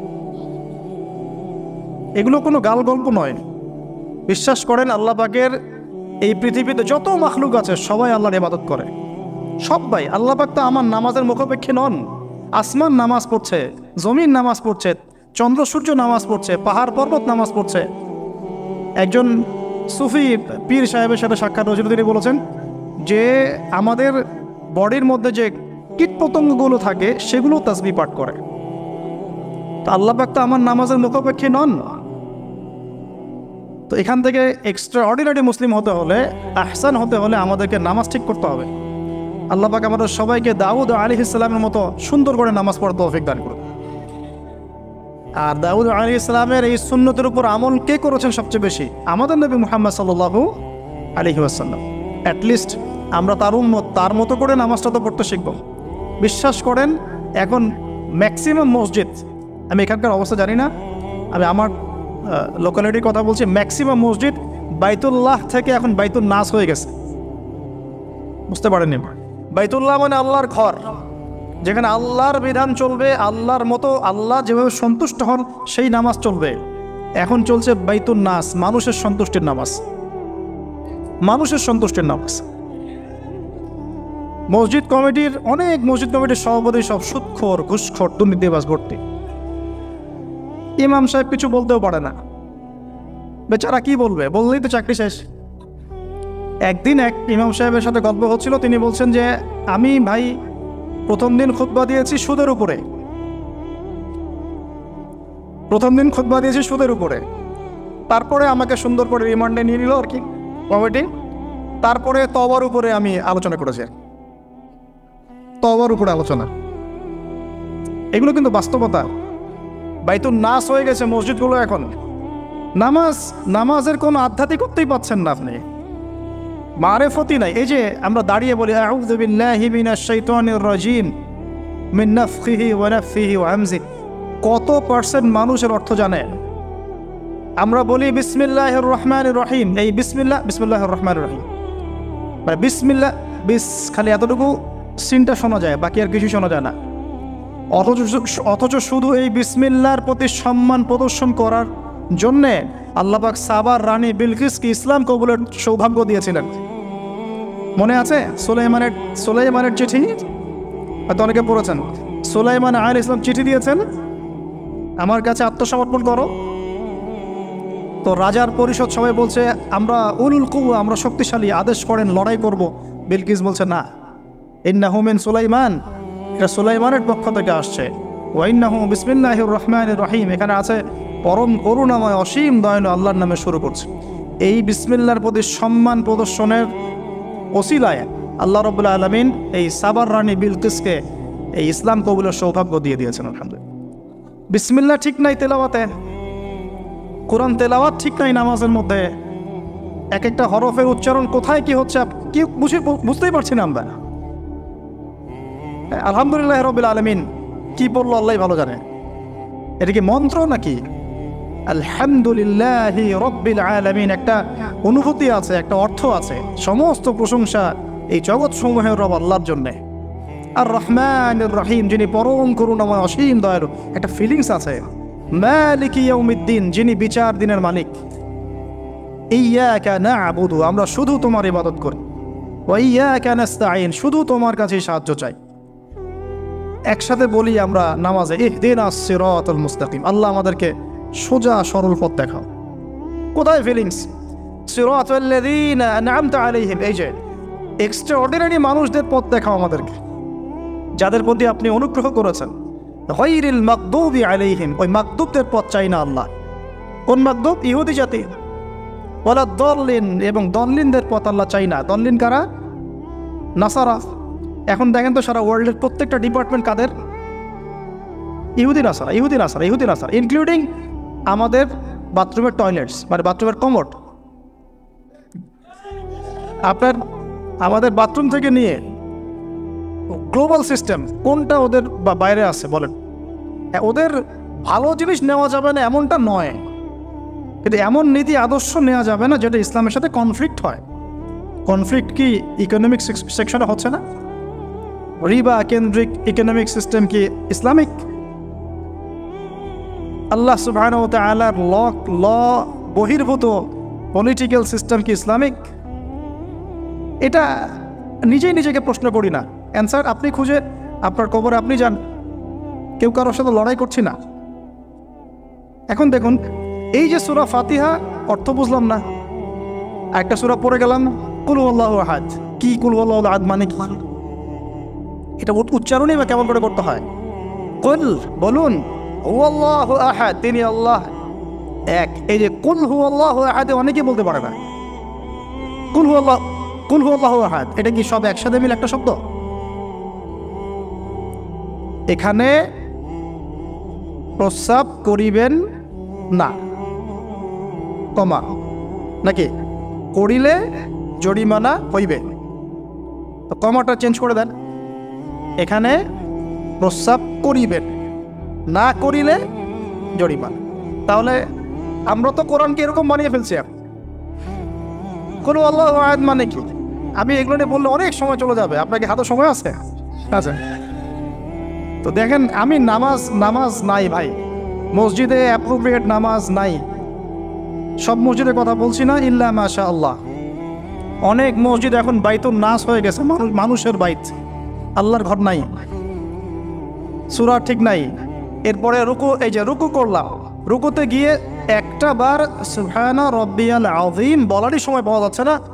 এগুলো কোনো গাল গল্প নয়। বিশ্বাস করেন আল্লাহ পাকের এই পৃথিবীতে যত মাখলুক আছে সবাই আল্লাহর ইবাদত করে, সবাই। আল্লাহ পাক তো আমার নামাজের মুখাপেক্ষী নন। আসমান নামাজ পড়ছে, জমিন নামাজ পড়ছে, চন্দ্র সূর্য নামাজ পড়ছে, পাহাড় পর্বত নামাজ পড়ছে। একজন সুফি পীর সাহেবের সাথে সাক্ষাৎ হয়েছিল, তিনি বলেছেন যে আমাদের বডির মধ্যে যে কীটপতঙ্গগুলো থাকে সেগুলো তাসবিহ পাঠ করে। তো আল্লাহ পাক তো আমার নামাজের মুখাপেক্ষী নন। তো এখান থেকে এক্সট্রা অর্ডিনারি মুসলিম হতে হলে, আহসান হতে হলে আমাদেরকে নামাজ ঠিক করতে হবে। আল্লাহ পাক আমাদের সবাইকে দাউদ আলাইহিস সালামের মতো সুন্দর করে নামাজ পড়ার তৌফিক দান করুন। আর দাউদ আলাইহিস সালামের এই সুন্নতের উপর আমল কে করেছেন সবচেয়ে বেশি? আমাদের নবী মুহাম্মদ সাল্লাল্লাহু আলাইহি ওয়াসাল্লাম। অ্যাটলিস্ট আমরা তার উম্মত, তার মতো করে নামাজটা তো পড়তে শিখব। বিশ্বাস করেন এখন ম্যাক্সিমাম মসজিদ, আমি এখানকার অবস্থা জানি না, আমি আমার লোকালিটির কথা বলছি, ম্যাক্সিমাম মসজিদ বাইতুল্লাহ থেকে এখন বাইতুল নাস হয়ে গেছে। বুঝতে পারেননি? বাইতুল্লাহ মানে আল্লাহর ঘর, যেখানে আল্লাহর বিধান চলবে, আল্লাহর মতো, আল্লাহ যেভাবে সন্তুষ্ট হন সেই নামাজ চলবে। এখন চলছে বাইতুল নাস, মানুষের সন্তুষ্টির নামাজ, মানুষের সন্তুষ্টির নামাজ। মসজিদ কমিটির, অনেক মসজিদ কমিটির সভাপতি সব সুদখোর, ঘুষখোর, দুর্নীতিবাজ ভর্তি। ইমাম সাহেব কিছু বলতেও পারে না, বেচারা কি বলবে, বললেই তো চাকরি শেষ। একদিন এক ইমাম সাহেবের সাথে গল্প হচ্ছিল, তিনি বলছেন যে আমি ভাই প্রথম দিন খুতবা দিয়েছি সুদের উপরে, প্রথম দিন খুতবা দিয়েছি সুদের উপরে, তারপরে আমাকে সুন্দর করে রিমান্ডে নিয়ে নিল আর কি কমিটি, তারপরে তওবার উপরে আমি আলোচনা করেছি, তওবার উপরে আলোচনা। এগুলো কিন্তু বাস্তবতা। বাইতুল নাস হয়ে গেছে মসজিদগুলো এখন। নামাজের কোনো আধ্যাত্মিকতাই পাচ্ছেন না আপনি, মারেফতি নাই। এই যে আমরা দাঁড়িয়ে বলি আউযু বিল্লাহি মিনাশ শাইতানির রাজিম মিন নাফখিহি ওয়া নাফসিহি ওয়া হামজিহি, কত পার্সেন্ট মানুষের অর্থ জানে? আমরা বলি বিসমিল্লাহির রহমানির রহিম, এই বিসমিল্লাহির রহমানির রহিম মানে বিসমিল্লাহ, খালি এতটুকু সিনটা শোনা যায়, বাকি আর কিছু শোনা যায় না। অথচ শুধু এই বিসমিল্লাহর প্রতি সম্মান প্রদর্শন করার জন্যে আল্লাহ পাক সাবার রানী বিলকিসকে ইসলাম কবুলের সৌভাগ্য দিয়েছিলেন। মনে আছে সুলাইমানের চিঠি? হয়তো অনেকে পড়েছেন। সুলাইমান আলাইহিস সালাম চিঠি দিয়েছেন, আমার কাছে আত্মসমর্পণ করো। তো রাজার পরিষদ সবাই বলছে আমরা উলুল কুওয়া, আমরা শক্তিশালী, আদেশ করেন লড়াই করব। বিলকিস বলছে না, ইন্নাহু মিন সুলাইমান, এটা সুলাইমানের পক্ষ থেকে আসছে। ওয়া ইন্নাহু বিসমিল্লাহির রহমানির রহিম, এখানে আছে পরম করুণাময় অসীম দয়ালু আল্লাহর নামে শুরু করছে। এই বিসমিল্লাহর প্রতি সম্মান প্রদর্শনের ওসিলায় আল্লাহ রাব্বুল আলামিন এই সাবার রানী বিলকিসকে এই ইসলাম কবুলের সৌভাগ্য দিয়ে দিয়েছেন। আলহামদুলিল্লাহ। বিসমিল্লাহ ঠিক নাই তেলাওয়াতে, কোরআন তেলাওয়াত ঠিক নাই নামাজের মধ্যে, এক একটা হরফের উচ্চারণ কোথায় কি হচ্ছে কি বুঝতেই পারছি না আমরা। আলহামদুলিল্লাহ রাব্বিল আলামিন কি বললো আল্লাহ ভালো জানে। এটা কি মন্ত্র নাকি? আলহামদুলিল্লাহি রাব্বিল আলামিন একটা অনুভূতি আছে, একটা অর্থ আছে। সমস্ত প্রশংসা এই জগৎ সমূহের রব আল্লাহর জন্যে। আর রহমানির রহিম, যিনি পরম করুণাময় অসীম দয়ালু, একটা ফিলিংস আছে। মালিকি ইয়াউমিদ্দিন, যিনি বিচার দিনের মালিক। ইয়্যাকা না'বুদু, আমরা শুধু তোমার ইবাদত করি। ওয়া ইয়্যাকা নাস্তাঈন, শুধু তোমার কাছে সাহায্য চাই। একসাথে বলি আমরা নামাজে ইহদিনাস সিরাতাল মুস্তাকিম, আল্লাহ আমাদেরকে সোজা সরল পথ দেখাও। কোথায় ফিলিংস? সিরাতাল্লাযীনা আন'আমতা আলাইহিম, এই যে এক্সট্রা অর্ডিনারি মানুষদের পথ দেখাও আমাদেরকে, যাদের প্রতি আপনি অনুগ্রহ করেছেন। গায়রিল মাগদুবি আলাইহিম, ওই মাগদুবদের পথ চাই না আল্লাহ। কোন মাগদুব? ইহুদি জাতি। ওয়ালা দল্লিন, এবং দল্লিনদের পথ আল্লাহ চাই না। দল্লিন কারা? নাসারা। এখন দেখেন তো সারা ওয়ার্ল্ডের প্রত্যেকটা ডিপার্টমেন্ট কাদের? ইহুদি নাসারা, ইনক্লুডিং আমাদের বাথরুমের টয়লেটস, মানে বাথরুমের কমোড। আপনার আমাদের বাথরুম থেকে নিয়ে গ্লোবাল সিস্টেম কোনটা ওদের বাইরে আছে বলেন? ওদের ভালো জিনিস নেওয়া যাবে না এমনটা নয়, কিন্তু এমন নীতি আদর্শ নেওয়া যাবে না যেটা ইসলামের সাথে কনফ্লিক্ট হয়। কনফ্লিক্ট কি ইকোনমিক সেকশনে হচ্ছে না? রিবা কেন্দ্রিক ইকোনমিক সিস্টেম কি ইসলামিক? আল্লাহ সুবহানাহু ওয়া তাআলার ল বহির্ভূত পলিটিক্যাল সিস্টেম কি ইসলামিক? এটা নিজেই নিজেকে প্রশ্ন করি না, অ্যান্সার আপনি খুঁজে আপনার কবরে আপনি যান, কেউ কারোর সাথে লড়াই করছি না। এখন দেখুন, এই যে সূরা ফাতিহা অর্থ বুঝলাম না, একটা সূরা পড়ে গেলাম কুল হুয়াল্লাহু আহাদ। কি কুল হুয়াল্লাহু আহাদ মানে কি? এটা উচ্চারণই বা কেমন করে করতে হয়? কুল, বলুন, হুয়াল্লাহু আহাদ, তিনি আল্লাহ এক। এই যে কুল হুয়াল্লাহু আহাদ অনেকে বলতে পারে না। কুল হুয়াল্লাহু আহাদ এটা কি সব একসাথে মিলে একটা শব্দ? এখানে প্রস্রাব করিবেন না, কমা, নাকি করিলে জরিমানা হইবে, তো কমাটা চেঞ্জ করে দেন। এখানে প্রস্রাব করিবেন, না করিলে জরিমানা। তাহলে আমরা তো কোরআনকে এরকম বানিয়ে ফেলছি। কুল হুয়াল্লাহু আহাদ মানে কি? আমি এগুলো নিয়ে বললে অনেক সময় চলে যাবে। আপনাকে হাতে সময় আছে? আচ্ছা, তো দেখেন, আমি নামাজ নাই ভাই, মসজিদে অ্যাপ্রোপ্রিয়েট নামাজ নাই। সব মসজিদের কথা বলছি না, ইল্লা মাশা আল্লাহ। অনেক মসজিদ এখন বাইতুন নাস হয়ে গেছে, মানুষের বাইত, আল্লাহর ঘর নাই, সূরা ঠিক নাই। এরপরে রুকু, এই যে রুকু করলাম, রুকুতে গিয়ে একটা বার সুবহানা রাব্বিয়াল আযীম বলারই সময় পাওয়া যাচ্ছে না।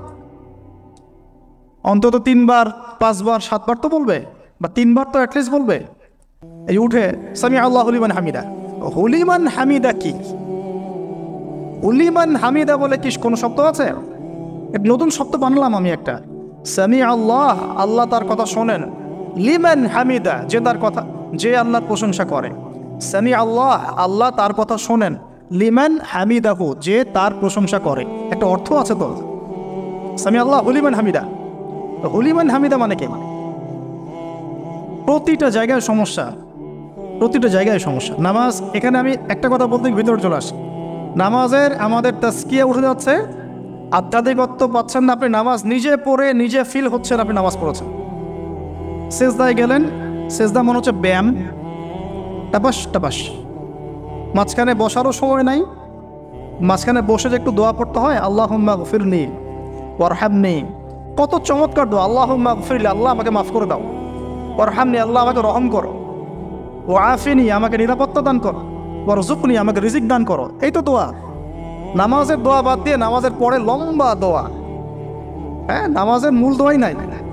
অন্তত 3 বার 5 বার 7 বার তো বলবে, বা 3 বার তো অ্যাটলিস্ট বলবে। এই উঠে সামি আল্লাহু লিমান হামিদা, হুলিমান হামিদা কি? হুলিমান হামিদা বলে কি কোনো শব্দ আছে? একটা নতুন শব্দ বানালাম আমি একটা। সামি আল্লাহ, আল্লাহ তার কথা শোনেন। লিমান হামিদা, যে তার কথা, যে আল্লাহর প্রশংসা করে। সামি আল্লাহ, আল্লাহ তার কথা শোনেন। লিমান হামিদাহু, যে তার প্রশংসা করে। একটা অর্থ আছে তো, সামি আল্লাহ হুলিমান হামিদা। হুলিমান হামিদা মানে কি? প্রতিটা জায়গায় সমস্যা, প্রতিটা জায়গায় সমস্যা। নামাজ, এখানে আমি একটা কথা বলতে ভিতরে চলে আসি। নামাজের আমাদের তাজকিয়া উঠে যাচ্ছে, আধ্যাত্মিকত্ব পাচ্ছেন না। আপনি নামাজ নিজে পড়ে নিজে ফিল হচ্ছেন আপনি নামাজ পড়েছেন। সেজদায় গেলেন, সেজদা মনে হচ্ছে ব্যায়াম, টাপাস টাপাস। মাঝখানে বসারও সময় নাই, মাঝখানে বসে যে একটু দোয়া পড়তে হয়, আল্লাহুম্মা গফিরনি ওয়ারহামনি, কত চমৎকার দোয়া। আল্লাহুম্মা গফিরলি, আল্লাহ আমাকে মাফ করে দাও। ওয়ারহামনি, আল্লাহ আমাকে রহম করো। ওয়াফিনি, আমাকে নিরাপত্তা দান করো। ওয়ারজুকনি, আমাকে রিজিক দান করো। এই তো দোয়া। নামাজের দোয়া বাদ দিয়ে নামাজের পরে লম্বা দোয়া, হ্যাঁ, নামাজের মূল দোয়াই নাই।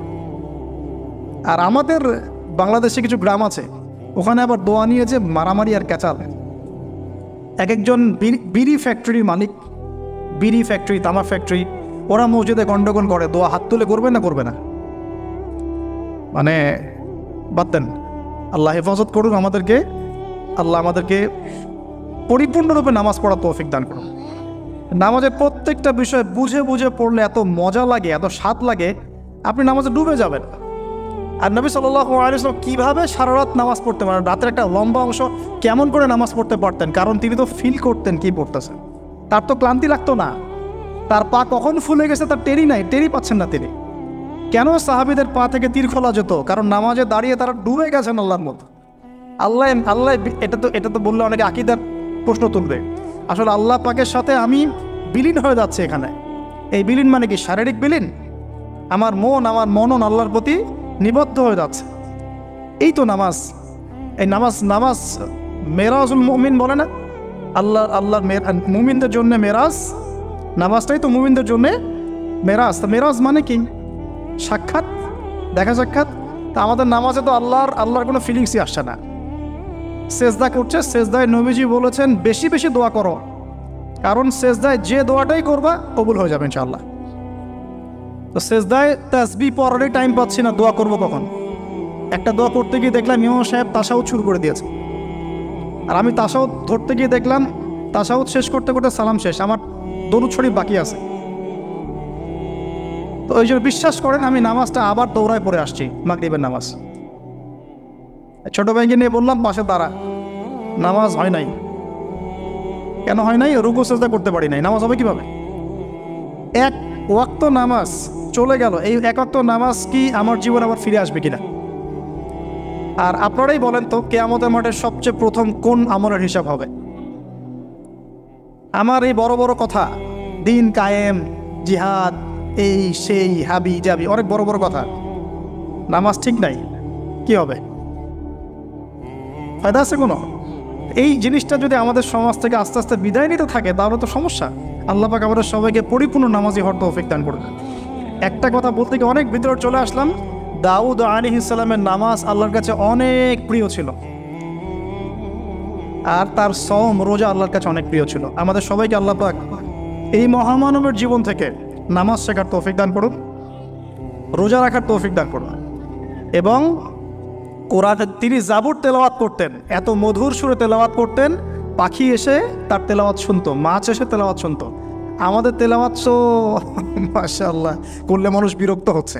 আর আমাদের বাংলাদেশে কিছু গ্রাম আছে, ওখানে আবার দোয়া নিয়ে যে মারামারি আর ক্যাচাল। এক একজন বিড়ি ফ্যাক্টরির মালিক, বিড়ি ফ্যাক্টরি, তামাক ফ্যাক্টরি, ওরা মসজিদে গন্ডগোল করে, দোয়া হাত তুলে করবে না, করবে না, মানে বাদ দেন। আল্লাহ হেফাজত করুন আমাদেরকে, আল্লাহ আমাদেরকে পরিপূর্ণরূপে নামাজ পড়ার তৌফিক দান করুন। নামাজের প্রত্যেকটা বিষয় বুঝে বুঝে পড়লে এত মজা লাগে, এত স্বাদ লাগে, আপনি নামাজে ডুবে যাবেন। আর নবী সাল্লাল্লাহু আলাইহি ওয়াসাল্লাম কীভাবে সারা রাত নামাজ পড়তে পারেন, রাতের একটা লম্বা অংশ কেমন করে নামাজ পড়তে পারতেন? কারণ তিনি তো ফিল করতেন কী পড়তেছেন, তার তো ক্লান্তি লাগতো না। তার পা কখন ফুলে গেছে তার টেরই নাই, টেরই পাচ্ছেন না তিনি। কেন সাহাবীদের পা থেকে তীর খোলা যেত? কারণ নামাজে দাঁড়িয়ে তারা ডুবে গেছেন আল্লাহর মতো। আল্লাহ, এটা তো বললে অনেকে আকীদার প্রশ্ন তুলবে। আসলে আল্লাহ পাকের সাথে আমি বিলীন হয়ে যাচ্ছে এখানে। এই বিলীন মানে কি? শারীরিক বিলীন। আমার মনন আল্লাহর প্রতি নিবদ্ধ হয়ে যাচ্ছে। এই তো নামাজ। এই নামাজ মেরাজুল মুমিন বলে না, আল্লাহর মুমিনদের জন্য মেরাজ। নামাজটাই তো মুমিনদের জন্য মেরাজ। তা মেরাজ মানে কি? সাক্ষাৎ, দেখা সাক্ষাৎ। তা আমাদের নামাজে তো আল্লাহর কোনো ফিলিংসই আসছে না। সেজদা করছে, সেজদায় নবীজি বলেছেন বেশি বেশি দোয়া করো, কারণ সেজদায় যে দোয়াটাই করবা কবুল হয়ে যাবে ইনশাআল্লাহ। তো সেজদায় তাসবিহ পড়ারই টাইম পাচ্ছি না, দোয়া করবো কখন? একটা দোয়া করতে গিয়ে দেখলাম ইমাম সাহেব তাশাহুদ শুরু করে দিয়েছে, আর আমি তাশাহুদ ধরতে গিয়ে দেখলাম তাশাহুদ শেষ করতে করতে সালাম শেষ, আমার দরুদ শরীফ বাকি আছে। তো ওই জন্য বিশ্বাস করেন আমি নামাজটা আবার দৌড়ায় পড়ে আসছি, মাগরিবের নামাজ। ছোট ভাইকে নিয়ে বললাম পাশে দাঁড়া, নামাজ হয় নাই। কেন হয় নাই? রুকু সিজদা করতে পারি নাই। নামাজ হবে কিভাবে? এক ওয়াক্ত নামাজ চলে গেল, এই এক ওয়াক্ত নামাজ কি আমার জীবন আবার ফিরে আসবে কিনা? আর আপনারাই বলেন তো, কিয়ামতের মাঠে সবচেয়ে প্রথম কোন আমলের হিসাব হবে? আমার এই বড় বড় কথা, দিন কায়েম, জিহাদ, এই সেই, হাবি জাবি, অনেক বড় বড় কথা, নামাজ ঠিক নাই, কি হবে? ফায়দা আছে কোনো? এই জিনিসটা যদি আমাদের সমাজ থেকে আস্তে আস্তে বিদায় নিতে থাকে তাহলে তো সমস্যা। আল্লাহ পাক আমাদের সবাইকে পরিপূর্ণ নামাজি হওয়ার তৌফিক দান করবে। একটা কথা বলতে গিয়ে অনেক ভিতরে চলে আসলাম। দাউদ আলাইহিস সালামের নামাজ আল্লাহর কাছে অনেক প্রিয় ছিল, আর তার সওম রোজা আল্লাহর কাছে অনেক প্রিয় ছিল। আমাদের সবাইকে আল্লাহ পাক এই মহামানবের জীবন থেকে নামাজ শেখার তৌফিক দান করুন, রোজা রাখার তৌফিক দান করুন। এবং কোরআন, তিনি জাবুর তেলাওয়াত করতেন, এত মধুর সুরে তেলাওয়াত করতেন, পাখি এসে তার তেলাওয়াত শুনতো, মাছ এসে তেলাওয়াত শুনতো। আমাদের তেলাওয়াত তো মাশাআল্লাহ করলে মানুষ বিরক্ত হচ্ছে,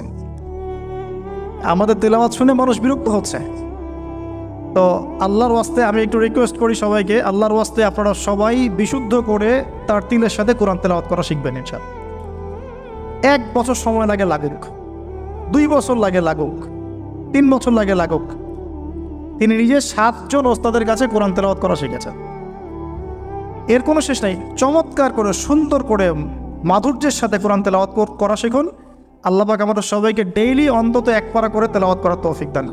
আমাদের তেলাওয়াত শুনে মানুষ বিরক্ত হচ্ছে। তো আল্লাহর ওয়াস্তে আমি একটু রিকোয়েস্ট করি সবাইকে, আল্লাহর ওয়াস্তে আপনারা সবাই বিশুদ্ধ করে তার তিলের সাথে কোরআন তেলাওয়াত করা শিখবেন ইনশাআল্লাহ। 1 বছর সময় লাগে লাগুক, 2 বছর লাগে লাগুক, 3 বছর লাগে লাগুক, তিনি নিজে 7 জন ওস্তাদের কাছে কোরআন তেলাওয়াত করা শিখেছেন। এর কোনো শেষ নাই। চমৎকার করে, সুন্দর করে, মাধুর্যের সাথে কোরআন তেলাওয়াত করা শিখুন। আল্লাহ পাক আমাদের সবাইকে ডেইলি অন্তত 1 পারা করে তেলাওয়াত করার তৌফিক দান।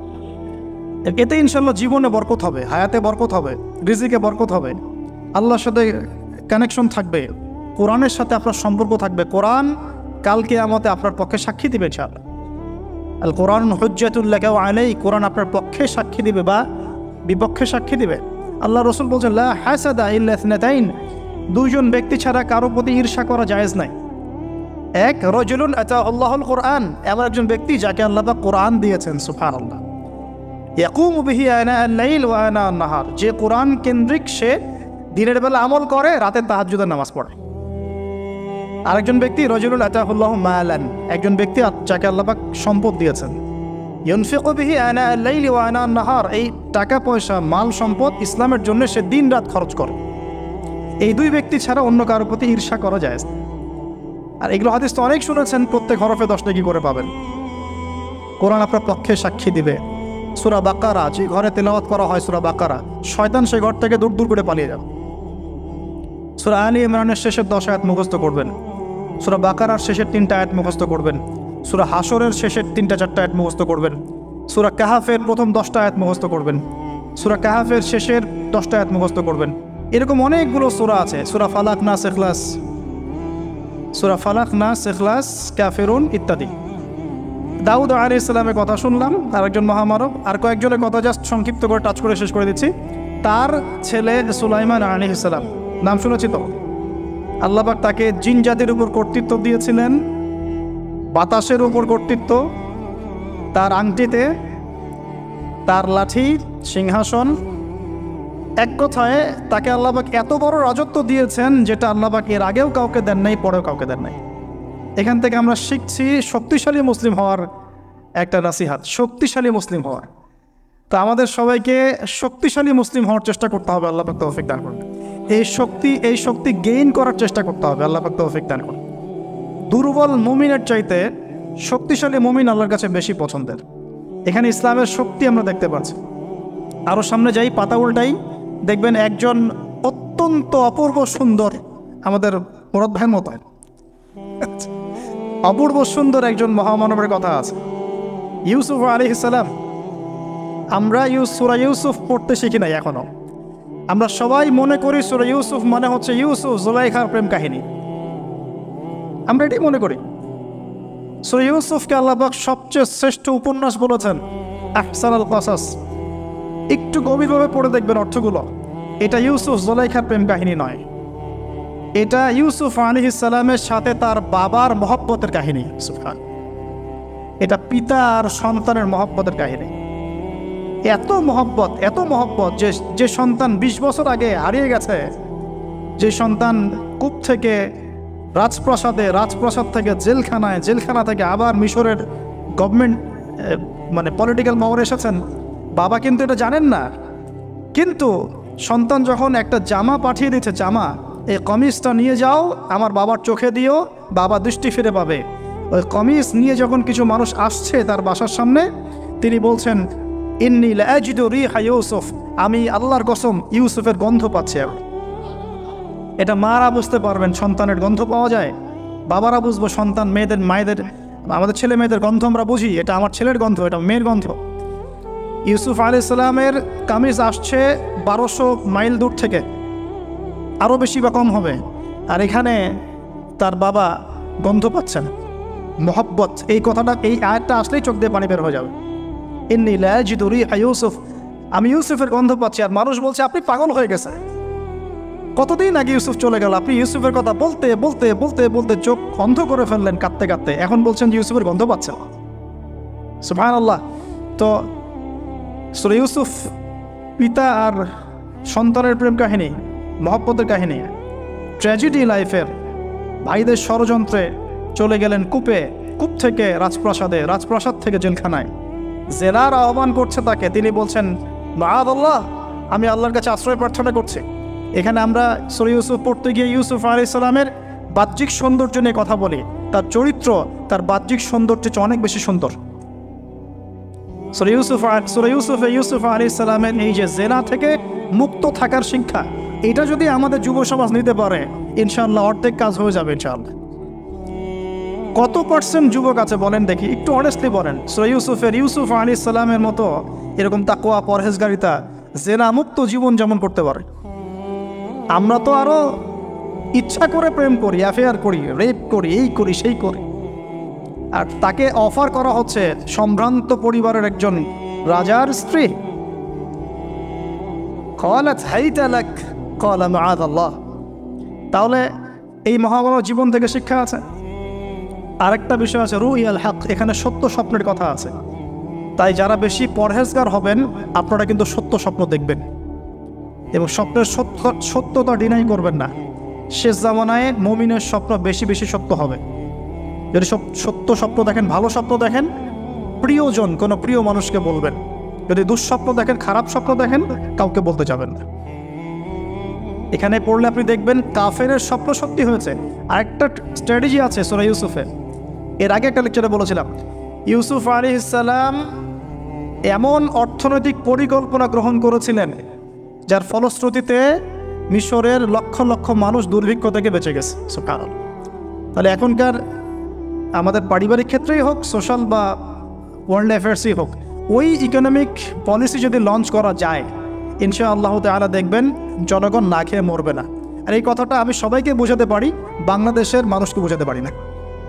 এতে ইনশাল্লাহ জীবনে বরকত হবে, হায়াতে বরকত হবে, রিজিকে বরকত হবে, আল্লাহর সাথে কানেকশন থাকবে, কোরআনের সাথে আপনার সম্পর্ক থাকবে। কোরআন কাল কিয়ামতে আপনার পক্ষে সাক্ষী দিবে ইনশাআল্লাহ। আল কোরআন হুজ্জাতুল লাকা ওয়া আলাইক, কোরআন আপনার পক্ষে সাক্ষী দিবে বা বিপক্ষে সাক্ষী দিবে। আল্লাহ রাসূল বলেছেন লা হাসাদা ইল্লা ইসনাতাইন, 2 জন ব্যক্তি ছাড়া কারো প্রতি ঈর্ষা করা জায়েজ নাই। এক, রাজুলুন আতাহুল্লাহুল কোরআন, এমন একজন ব্যক্তি যাকে আল্লাহ পাক কোরআন দিয়েছেন, সুবহানাল্লাহ। ইয়াকুমু বিহি আনা আল-লাইল ওয়া আনা আন-নাহার, যে কোরআন কেন্দ্রিক, সে দিনের বেলা আমল করে, রাতে তাহাজ্জুদের নামাজ পড়ে। আরেকজন ব্যক্তি রাজুলুন আতাহুল্লাহু মালান, একজন ব্যক্তি যাকে আল্লাহ পাক সম্পদ দিয়েছেন, ইউনফিকু বিহি আনা আল-লাইল ওয়া আনা আন-নাহার, এই টাকা পয়সা, মাল সম্পদ ইসলামের জন্য সে দিন রাত খরচ করে। এই 2 ব্যক্তি ছাড়া অন্য কারোর প্রতি ঈর্ষা করা যায় না। আর এগুলো হাদিস তো অনেক শুনেছেন, প্রত্যেক হরফে 10 নেকি করে পাবেন। কোরআন আপনার পক্ষে সাক্ষী দিবে। সূরা বাকারা, যে ঘরে তেলাওয়াত করা হয় সূরা বাকারা, শয়তান সেই ঘর থেকে দূর দূর করে পালিয়ে যাবে। সূরা আলী ইমরানের শেষের 10 আয়াত মুখস্থ করবেন, সূরা বাকারার শেষের 3টা আয়াত মুখস্থ করবেন, সূরা হাশরের শেষের 3টা-4টা আয়াত মুখস্থ করবেন, সূরা কাহাফের প্রথম 10টা আয়াত মুখস্থ করবেন, সূরা কাহাফের শেষের 10টা আয়াত মুখস্থ করবেন। এরকম অনেকগুলো সূরা আছে, সূরা ফালাক, নাস, ইখলাস, সূরা ফালাক, নাস, ইখলাস, কাফিরুন ইত্যাদি। দাউদ আলাইহিস সালামের কথা শুনলাম, আরেকজন মহামানব। আর কয়েকজনের কথা জাস্ট সংক্ষিপ্ত করে টাচ করে শেষ করে দিচ্ছি। তার ছেলে সুলাইমান আলাইহিস সালাম, নাম শুনেছি তো? আল্লাহ পাক তাকে জিন জাতির উপর কর্তৃত্ব দিয়েছিলেন, বাতাসের উপর কর্তৃত্ব, তার আংটিতে, তার লাঠি, সিংহাসন, এক কথায় তাকে আল্লাহ পাক এত বড় রাজত্ব দিয়েছেন যেটা আল্লাহ পাক এর আগেও কাউকে দেন নাই, পরেও কাউকে দেন নাই। এখান থেকে আমরা শিখছি শক্তিশালী মুসলিম হওয়ার একটা নাসিহাত, শক্তিশালী মুসলিম হওয়ার। তো আমাদের সবাইকে শক্তিশালী মুসলিম হওয়ার চেষ্টা করতে হবে, আল্লাহ পাক তৌফিক দান করুন। এই শক্তি গেইন করার চেষ্টা করতে হবে, আল্লাহ পাক তৌফিক দান করুন। দুর্বল মুমিনের চাইতে শক্তিশালী মুমিন আল্লাহর কাছে বেশি পছন্দের। এখানে ইসলামের শক্তি আমরা দেখতে পাচ্ছি। আরও সামনে যাই, পাতা উল্টাই, দেখবেন একজন অত্যন্ত অপূর্ব সুন্দর, আমাদের মুরাদ ভাইয়ের মতো অপূর্ব সুন্দর একজন মহামানবের কথা আছে, ইউসুফ আলাইহিস সালাম। আমরা সূরা ইউসুফ পড়তে শিখি নাই এখনো। আমরা সবাই মনে করি সূরা ইউসুফ মানে হচ্ছে ইউসুফ জুলাইখার প্রেম কাহিনী, আমরা এটাই মনে করি। সূরা ইউসুফকে আল্লাহ পাক সবচেয়ে শ্রেষ্ঠ উপন্যাস বলেছেন, আহসানুল কাসাস। একটু গভীরভাবে পড়ে দেখবেন অর্থগুলো। এটা ইউসুফ জুলাইখার প্রেম কাহিনী নয়, এটা ইউসুফ আলাইহিস সালামের সাথে তার বাবার মহব্বতের কাহিনী। সুবহান, এটা পিতা আর সন্তানের মহব্বতের কাহিনী। এত মহব্বত যে সন্তান 20 বছর আগে হারিয়ে গেছে, যে সন্তান কূপ থেকে রাজপ্রাসাদে, রাজপ্রাসাদ থেকে জেলখানায়, জেলখানা থেকে আবার মিশরের গভর্নমেন্ট মানে পলিটিক্যাল মহলে এসেছেন, বাবা কিন্তু এটা জানেন না। কিন্তু সন্তান যখন একটা জামা পাঠিয়ে দিচ্ছে, জামা, এই কমিজটা নিয়ে যাও, আমার বাবার চোখে দিও, বাবা দৃষ্টি ফিরে পাবে। ওই কমিজ নিয়ে যখন কিছু মানুষ আসছে তার বাসার সামনে, তিনি বলছেন, ইন্নী লাআজিদু রিহা ইউসুফ, আমি আল্লাহর কসম ইউসুফের গন্ধ পাচ্ছি। এটা মারা বুঝতে পারবেন সন্তানের গন্ধ পাওয়া যায়, বাবারা বুঝবো সন্তান, মায়েদের আমাদের ছেলে মেয়েদের গন্ধ আমরা বুঝি, এটা আমার ছেলের গন্ধ, এটা মেয়ের গন্ধ। ইউসুফ আলাইহিস সালামের কামিজ আসছে 1200 মাইল দূর থেকে, আরও বেশি বা কম হবে, আর এখানে তার বাবা গন্ধ পাচ্ছেন, মোহব্বত। এই কথাটা, এই আয়াতটা আসলেই চোখ দিয়ে পানি বের হয়ে যাবে। ইন্নী লাআজিদু রিহা ইউসুফ, আমি ইউসুফের গন্ধ পাচ্ছি। আর মানুষ বলছে আপনি পাগল হয়ে গেছেন, কতদিন আগে ইউসুফ চলে গেল, আপনি ইউসুফের কথা বলতে বলতে বলতে বলতে চোখ অন্ধ করে ফেললেন কাঁদতে কাঁদতে, এখন বলছেন যে ইউসুফের গন্ধ পাচ্ছেন। সুবহানাল্লাহ। তো সূরা ইউসুফ পিতা আর সন্তানের প্রেম কাহিনী, মহব্বতের কাহিনী, ট্র্যাজেডি লাইফের। ভাইদের ষড়যন্ত্রে চলে গেলেন কূপে, কূপ থেকে রাজপ্রাসাদে, রাজপ্রাসাদ থেকে জেলখানায়। জেলার আহ্বান করছে তাকে, তিনি বলছেন মাআযাল্লাহ, আমি আল্লাহর কাছে আশ্রয় প্রার্থনা করছি। এখানে আমরা সূরা ইউসুফ পড়তে গিয়ে ইউসুফ আলাইহিস সালামের বাহ্যিক সৌন্দর্য নিয়ে কথা বলি, তার চরিত্র তার বাহ্যিক সৌন্দর্যের চেয়ে অনেক বেশি সুন্দর। সূরা ইউসুফ আলাইহিস সালামের এই যে জেনা থেকে মুক্ত থাকার শিক্ষা, এটা যদি আমাদের যুব সমাজ নিতে পারে, ইনশাআল্লাহ অর্ধেক কাজ হয়ে যাবে ইনশাআল্লাহ। কত পার্সেন্ট যুবক আছে বলেন দেখি, একটু অনেস্টলি বলেন, সূরা ইউসুফ আলাইহিস সালামের মতো এরকম তাকওয়া, পরহেজগারিতা, জেনা মুক্ত জীবন যেমন করতে পারে। আমরা তো আরো ইচ্ছা করে প্রেম করি, অ্যাফেয়ার করি, রেপ করি, এই করি সেই করি। আর তাকে অফার করা হচ্ছে সম্ভ্রান্ত পরিবারের একজন রাজার স্ত্রী। ক্বালাত হাইতা লাক ক্বালা মাআযাল্লাহ। তাহলে এই মহাবড় জীবন থেকে শিক্ষা আছে। আরেকটা বিষয় আছে রুইয়াল হক, এখানে সত্য স্বপ্নের কথা আছে। তাই যারা বেশি পরহেজগার হবেন, আপনারা কিন্তু সত্য স্বপ্ন দেখবেন এবং স্বপ্নের সত্যতা ডিনাই করবেন না। শেষ জামানায় মুমিনের স্বপ্ন বেশি বেশি সত্য হবে। যদি সত্য স্বপ্ন দেখেন, ভালো স্বপ্ন দেখেন, প্রিয়জন কোনো প্রিয় মানুষকে বলবেন। যদি দুঃস্বপ্ন দেখেন, খারাপ স্বপ্ন দেখেন, কাউকে বলতে যাবেন না। এখানে পড়লে আপনি দেখবেন কাফেরের স্বপ্ন সত্যি হয়েছে। আরেকটা স্ট্র্যাটেজি আছে সূরা ইউসুফে, এর আগে একটা লেকচারে বলেছিলাম। ইউসুফ আলাইহিস সালাম এমন অর্থনৈতিক পরিকল্পনা গ্রহণ করেছিলেন যার ফলশ্রুতিতে মিশরের লক্ষ লক্ষ মানুষ দুর্ভিক্ষ থেকে বেঁচে গেছে। সুবহানাল্লাহ। তাহলে এখনকার আমাদের পারিবারিক ক্ষেত্রেই হোক, সোশ্যাল বা ওয়ার্ল্ড অ্যাফেয়ার্সই হোক, ওই ইকোনমিক পলিসি যদি লঞ্চ করা যায়, ইনশাআল্লাহ তাআলা দেখবেন জনগণ না খেয়ে মরবে না। আর এই কথাটা আমি সবাইকে বোঝাতে পারি, বাংলাদেশের মানুষকে বোঝাতে পারি না।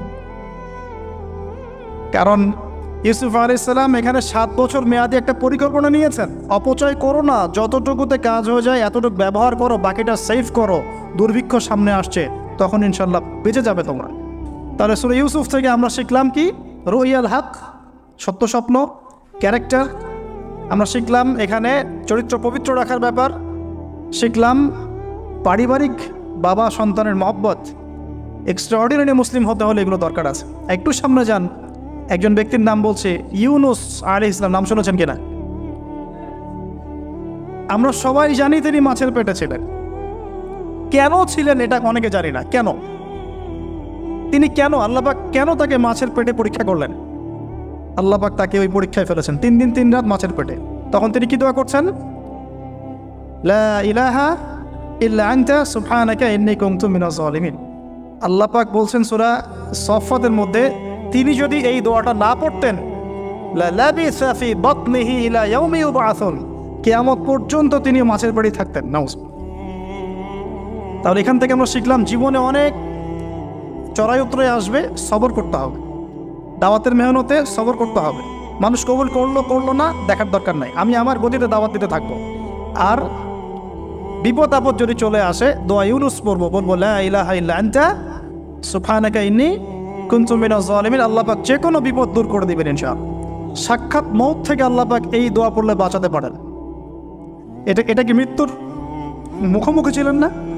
কারণ ইউসুফ আলাইহিস সালাম এখানে 7 বছর মেয়াদি একটা পরিকল্পনা নিয়েছেন। অপচয় করো না, যতটুকুতে কাজ হয়ে যায় এতটুকু ব্যবহার করো, বাকিটা সেভ করো। দুর্ভিক্ষ সামনে আসছে, তখন ইনশাআল্লাহ বেঁচে যাবে তোমরা। তাহলে সূরা ইউসুফ থেকে আমরা শিখলাম কি? রুইয়াল হক, সত্য স্বপ্ন, ক্যারেক্টার। আমরা শিখলাম এখানে চরিত্র পবিত্র রাখার ব্যাপার। শিখলাম পারিবারিক বাবা সন্তানের মহব্বত। এক্সট্রাঅর্ডিনারি মুসলিম হতে হলে এগুলো দরকার আছে। একটু সামনে যান, একজন ব্যক্তির নাম বলছে ইউনুস আলাইহিস সালাম, নাম শুনেছেন কিনা? আমরা সবাই জানি তিনি মাছের পেটে ছিলেন। কেন ছিলেন এটা অনেকে জানি না। কেন তিনি, কেন আল্লাহ পাক কেন তাকে মাছের পেটে পরীক্ষা করলেন? আল্লাহ পাক তাকে ওই পরীক্ষায় ফেলেছেন 3 দিন 3 রাত মাছের পেটে। তখন তিনি কি দোয়া করছেন? লা ইলাহা ইল্লা আনতা সুবহানাকা ইন্নী কুনতু মিনাজ জালিমিন। আল্লাহ পাক বলছেন সূরা সফফাতের মধ্যে, তিনি যদি এই দোয়াটা না পড়তেন, লা লাবিসা ফি বাতনিহি ইলা ইয়াউমি ইউবআসুন, কিয়ামত পর্যন্ত তিনি মাছের পেটে থাকতেন। নাউজুবিল্লাহ। তাহলে এখান থেকে আমরা শিখলাম জীবনে অনেক চড়াই উতরাই আসবে, সবর করতে হবে। দাওয়াতের মেহনতে সবর করতে হবে। মানুষ কবুল করলো না দেখার দরকার নাই, আমি আমার গতিতে দাওয়াত দিতে থাকবো। আর বিপদ আপদ যদি চলে আসে, দোয়া ইউনুস বলবো লা ইলাহা ইল্লা আনতা সুবহানাকা ইন্নী কুনতু মিনাজ জালিমিন। আল্লাহ পাক যে কোনো বিপদ দূর করে দিবেন ইনশাআল্লাহ। সাক্ষাৎ মউত থেকে আল্লাহ পাক এই দোয়া পড়লে বাঁচাতে পারেন। এটা কি মৃত্যুর মুখোমুখি ছিলেন না?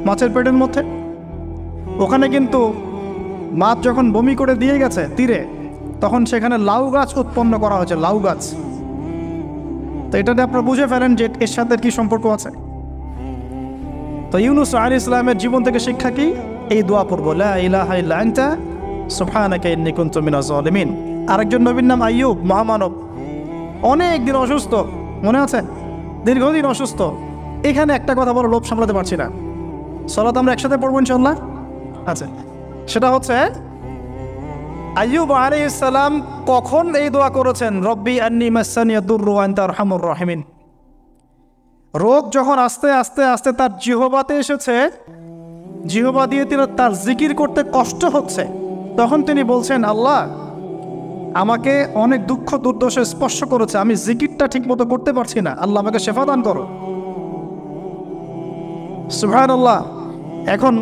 মাছের পেটের মধ্যে? ওখানে কিন্তু মাছ যখন বমি করে দিয়ে গেছে তীরে, তখন সেখানে লাউ গাছ উৎপন্ন করা হয়েছে, লাউ গাছ। তো এটাতে আপনারা বুঝে ফেলেন যে এর সাথে কি সম্পর্ক আছে। তো ইউনূস আলাইহিস সালামের জীবন থেকে শিক্ষা কি? এই দোয়া পড়ব, লা ইলাহা ইল্লা আনতা সুবহানাকা ইন্নী কুনতু মিনাজ জালিমিন। আরেকজন নবীর নাম আইয়ুব, মহামানব, অনেক দিন অসুস্থ, মনে আছে? দীর্ঘদিন অসুস্থ। এখানে একটা কথা বলো, লোভ সামলাতে পারছি না। সালাত আমরা একসাথে পড়বো ইনশাআল্লাহ। আচ্ছা, সেটা হচ্ছে আইয়ুব আলাইহিস সালাম কখন এই দোয়া করেছেন? রব্বি আন্নী মাসসানিয়া দুররু ওয়া আনতা আরহামুর রাহিমিন। রোগ যখন আস্তে আস্তে আস্তে তার জিহ্বাতে এসেছে, জিহ্বা দিয়ে তিনি তার জিকির করতে কষ্ট হচ্ছে, তখন তিনি বলছেন, আল্লাহ আমাকে অনেক দুঃখ দুর্দশা স্পর্শ করেছে, আমি জিকিরটা ঠিক মতো করতে পারছি না, আল্লাহ আমাকে শেফা দান করো। সুবহানাল্লাহ। এখন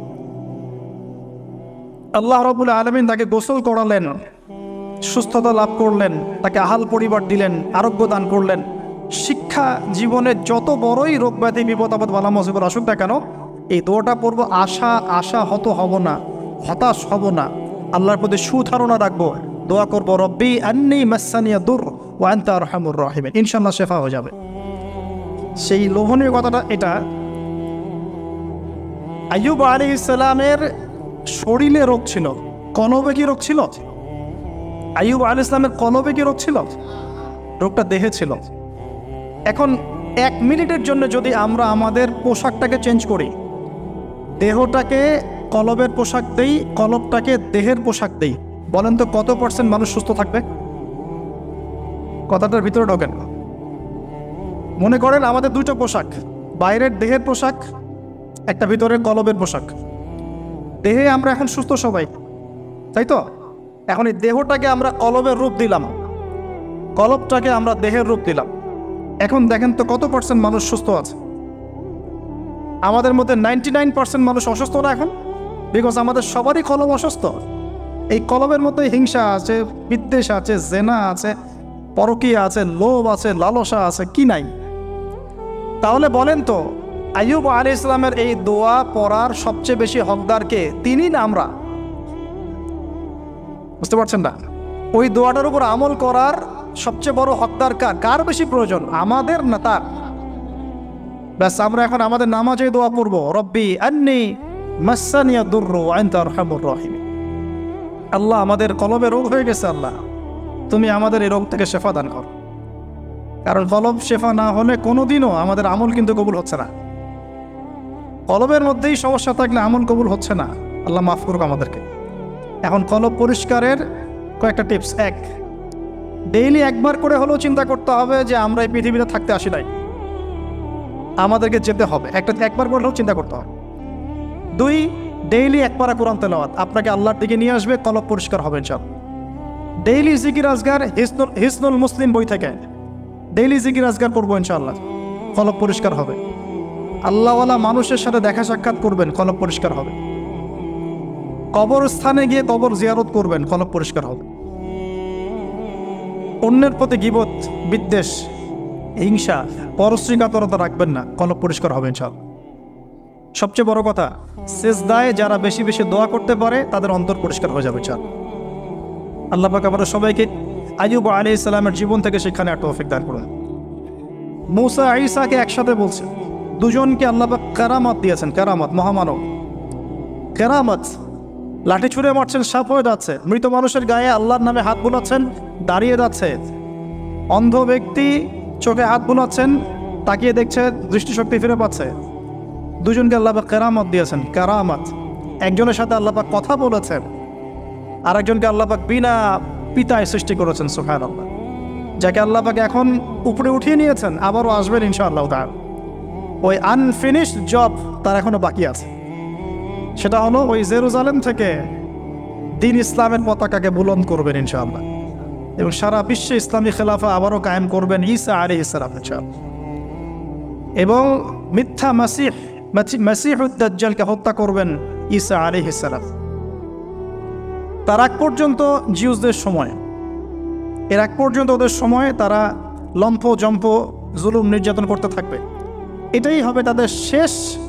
আল্লাহ রাব্বুল আলামিন তাকে গোসল করালেন, সুস্থতা লাভ করলেন, তাকে আহাল পরিবার দিলেন, আরোগ্য দান করলেন। শিক্ষা জীবনে যত বড়ই রোগ ব্যাধি বিপদ আপদ বালা মুসিবত আসুক না কেন, এই দোয়াটা পড়বো, আশাহত হব না, হতাশ হব না, আল্লাহর প্রতি সুধারণা রাখবো, দোয়া করবো, রব্বি আন্নী মাসসানিয়া দুর ওয়া আনতা আরহামুর রাহিমিন, ইনশাআল্লাহ শেফা হয়ে যাবে। সেই লোভনীয় কথাটা এটা। আইয়ুব আলাইহিস সালামের শরীরে রোগ ছিল, কলবে কি রোগ ছিল? আইয়ুব আলাইহিস সালামের কলবে কি রোগ ছিল? রোগটা দেহে ছিল। এখন 1 মিনিটের জন্য যদি আমরা আমাদের পোশাকটাকে চেঞ্জ করি, দেহটাকে কলবের পোশাক দেই, কলবটাকে দেহের পোশাক দেই, বলেন তো কত % মানুষ সুস্থ থাকবে? কথাটার ভিতরে ঢোকেন। মনে করেন আমাদের 2টা পোশাক, বাইরের দেহের পোশাক, একটা ভিতরের কলবের পোশাক। দেহে আমরা এখন সুস্থ সবাই, তাই তো? এখন এই দেহটাকে আমরা কলবের রূপ দিলাম, কলবটাকে আমরা দেহের রূপ দিলাম। এখন দেখেন তো কত % মানুষ সুস্থ আছে? আমাদের মধ্যে 99% মানুষ অসুস্থ না এখন, বিকজ আমাদের সবারই কলব অসুস্থ। এই কলবের মধ্যে হিংসা আছে, বিদ্বেষ আছে, জেনা আছে, পরকীয়া আছে, লোভ আছে, লালসা আছে, কি নাই? তাহলে বলেন তো আইয়ুব আলাইহিস সালামের এই দোয়া পড়ার সবচেয়ে বেশি হকদার কে? তিনি না আমরা? বুঝতে পারছেন না? ওই দোয়াটার উপর আমল করার সবচেয়ে বড় হকদার কার বেশি প্রয়োজন, আমাদের না তার? ব্যাস, আমরা এখন আমাদের নামাজে দোয়া পড়বো, রব্বি আন্নী মাসসানিয়া দুররু ওয়া আনতা আরহামুর রাহিমিন। আল্লাহ আমাদের কলবে রোগ হয়ে গেছে, আল্লাহ তুমি আমাদের এই রোগ থেকে শেফা দান করো। কারণ কলব শেফা না হলে কোনোদিনও আমাদের আমল কিন্তু কবুল হচ্ছে না। কলবের মধ্যেই সমস্যা থাকলে আমল কবুল হচ্ছে না। আল্লাহ মাফ করুক আমাদেরকে। এখন কলব পরিষ্কারের কয়েকটা টিপস। 1, ডেইলি একবার করে হলেও চিন্তা করতে হবে যে আমরা এই পৃথিবীতে থাকতে আসি নাই, আমাদেরকে যেতে হবে, একবার করে হলেও চিন্তা করতে হবে। 2, ডেইলি 1 পারা কোরআন তেলাওয়াত আপনাকে আল্লাহর দিকে নিয়ে আসবে, কলব পরিষ্কার হবে ইনশাআল্লাহ। ডেইলি জিকির আজগার, হিসনুল মুসলিম বই থেকে ডেইলি জিকির আজগার করবো ইনশাআল্লাহ, কলব পরিষ্কার হবে। আল্লাহওয়ালা মানুষের সাথে দেখা সাক্ষাৎ করবেন, কলব পরিষ্কার হবে। কবরস্থানে গিয়ে কবর জিয়ারত করবেন, কলব পরিষ্কার হবে। অন্যের প্রতি গীবত, বিদ্বেষ, হিংসা, পরশ্রীকাতরতা রাখবেন না, কলব পরিষ্কার হবে ইনশাআল্লাহ। সবচেয়ে বড় কথা, সিজদায় যারা বেশি বেশি দোয়া করতে পারে তাদের অন্তর পরিষ্কার হয়ে যাবে ইনশাআল্লাহ। আল্লাহ পাক আমাদের সবাইকে আইয়ুব আলাইহিস সালামের জীবন থেকে সেখানে একটা তৌফিক দান করুন। মূসা ঈসাকে একসাথে বলছে, দুজনকে আল্লাহ পাক কারামত দিয়েছেন, কারামত, মহামানব, কারামত। লাঠি ছুঁড়ে মারছেন, সাপ হয়ে যাচ্ছে, মৃত মানুষের গায়ে আল্লাহর নামে হাত বুলাচ্ছেন, দাঁড়িয়ে যাচ্ছে। অন্ধ ব্যক্তি চোখে হাত বুলাচ্ছেন, তাকিয়ে দেখছে, দৃষ্টিশক্তি ফিরে পাচ্ছে। দুজনকে আল্লাহ পাক কারামত দিয়েছেন, কারামত। একজনের সাথে আল্লাহ পাক কথা বলেছেন, আরেকজনকে আল্লাহ পাক বিনা পিতায় সৃষ্টি করেছেন, সুবহানাল্লাহ। যাকে আল্লাহ পাক এখন উপরে উঠিয়ে নিয়েছেন, আবারও আসবেন ইনশাআল্লাহ তাআলা। ওই আনফিনিশড জব তার এখনো বাকি আছে, সেটা হলো ওই জেরুজালেম থেকে দিন ইসলামের পতাকাকে বুলন্দ করবেন ইনশাআল্লাহ, এবং সারা বিশ্বে ইসলামী খেলাফা আবারও কায়েম করবেন ঈসা আলাইহিস সালাম ইনশাআল্লাহ। এবং মিথ্যা মাসিহুদ দাজ্জালকে হত্যা করবেন ঈসা আলাইহিস সালাম। তার আগ পর্যন্ত জিউসদের সময়, এর আগ পর্যন্ত ওদের সময় তারা লম্ফ জম্প জুলুম নির্যাতন করতে থাকবে। এটাই হবে তাদের শেষ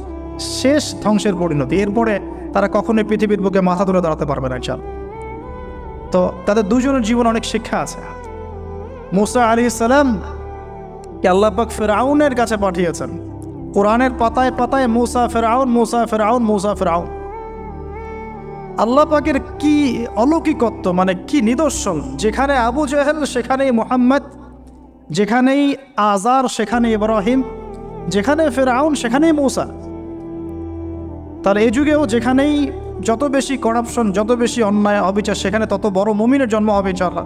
শেষ ধ্বংসের পরিণতি। এরপরে তারা কখনোই পৃথিবীর বুকে মাথা তুলে দাঁড়াতে পারবে না ইনশাআল্লাহ। তো তাদের দুজনের জীবনে অনেক শিক্ষা আছে। মুসা আলাইহিস সালাম কে আল্লাহ পাক ফিরআউনের কাছে পাঠিয়েছেন। কোরআনের পাতায় পাতায় মুসা ফিরআউন, মুসা ফিরআউন, মুসা ফিরআউন। আল্লাহ পাকের কি অলৌকিকত্ব, মানে কি নিদর্শন! যেখানে আবু জেহেল সেখানেই মুহাম্মদ, যেখানেই আজার সেখানে ইব্রাহিম, যেখানে ফিরআউন সেখানেই মুসা। তার এই যুগেও যেখানেই যত বেশি করাপশন, যত বেশি অন্যায় অবিচার, সেখানে তত বড় মুমিনের জন্ম হবে ইনশাআল্লাহ।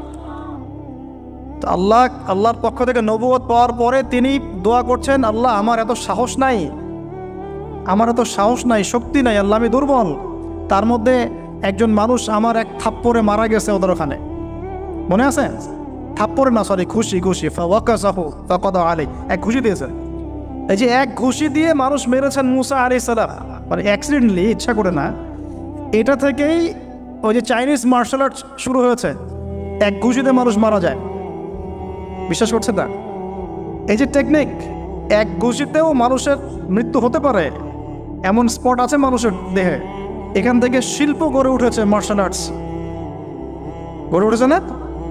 তো আল্লাহর পক্ষ থেকে নবুয়ত পাওয়ার পরে তিনি দোয়া করছেন, আল্লাহ আমার এত সাহস নাই, আমার এত সাহস নাই, শক্তি নাই, আল্লাহ আমি দুর্বল। তার মধ্যে একজন মানুষ আমার এক থাপ্পড়ে মারা গেছে ওদের ওখানে, মনে আছে? থাপ্পড়ে না, সরি, ঘুষি ফাওয়াকাসাহু ফাকাদা আলাইহি, এক ঘুষি দিয়েছে। এই যে এক ঘুষি দিয়ে মানুষ মেরেছেন মুসা আলাইহিস সালাম, মানে অ্যাক্সিডেন্টলি, ইচ্ছা করে না। এটা থেকেই ওই যে চাইনিজ মার্শাল আর্ট শুরু হয়েছে, এক ঘুষিতে মানুষ মারা যায়। বিশ্বাস করছে না? এই যে টেকনিক, এক ঘুষিতেও মানুষের মৃত্যু হতে পারে, এমন স্পট আছে মানুষের দেহে। এখান থেকে শিল্প গড়ে উঠেছে, মার্শাল আর্টস গড়ে উঠেছে না?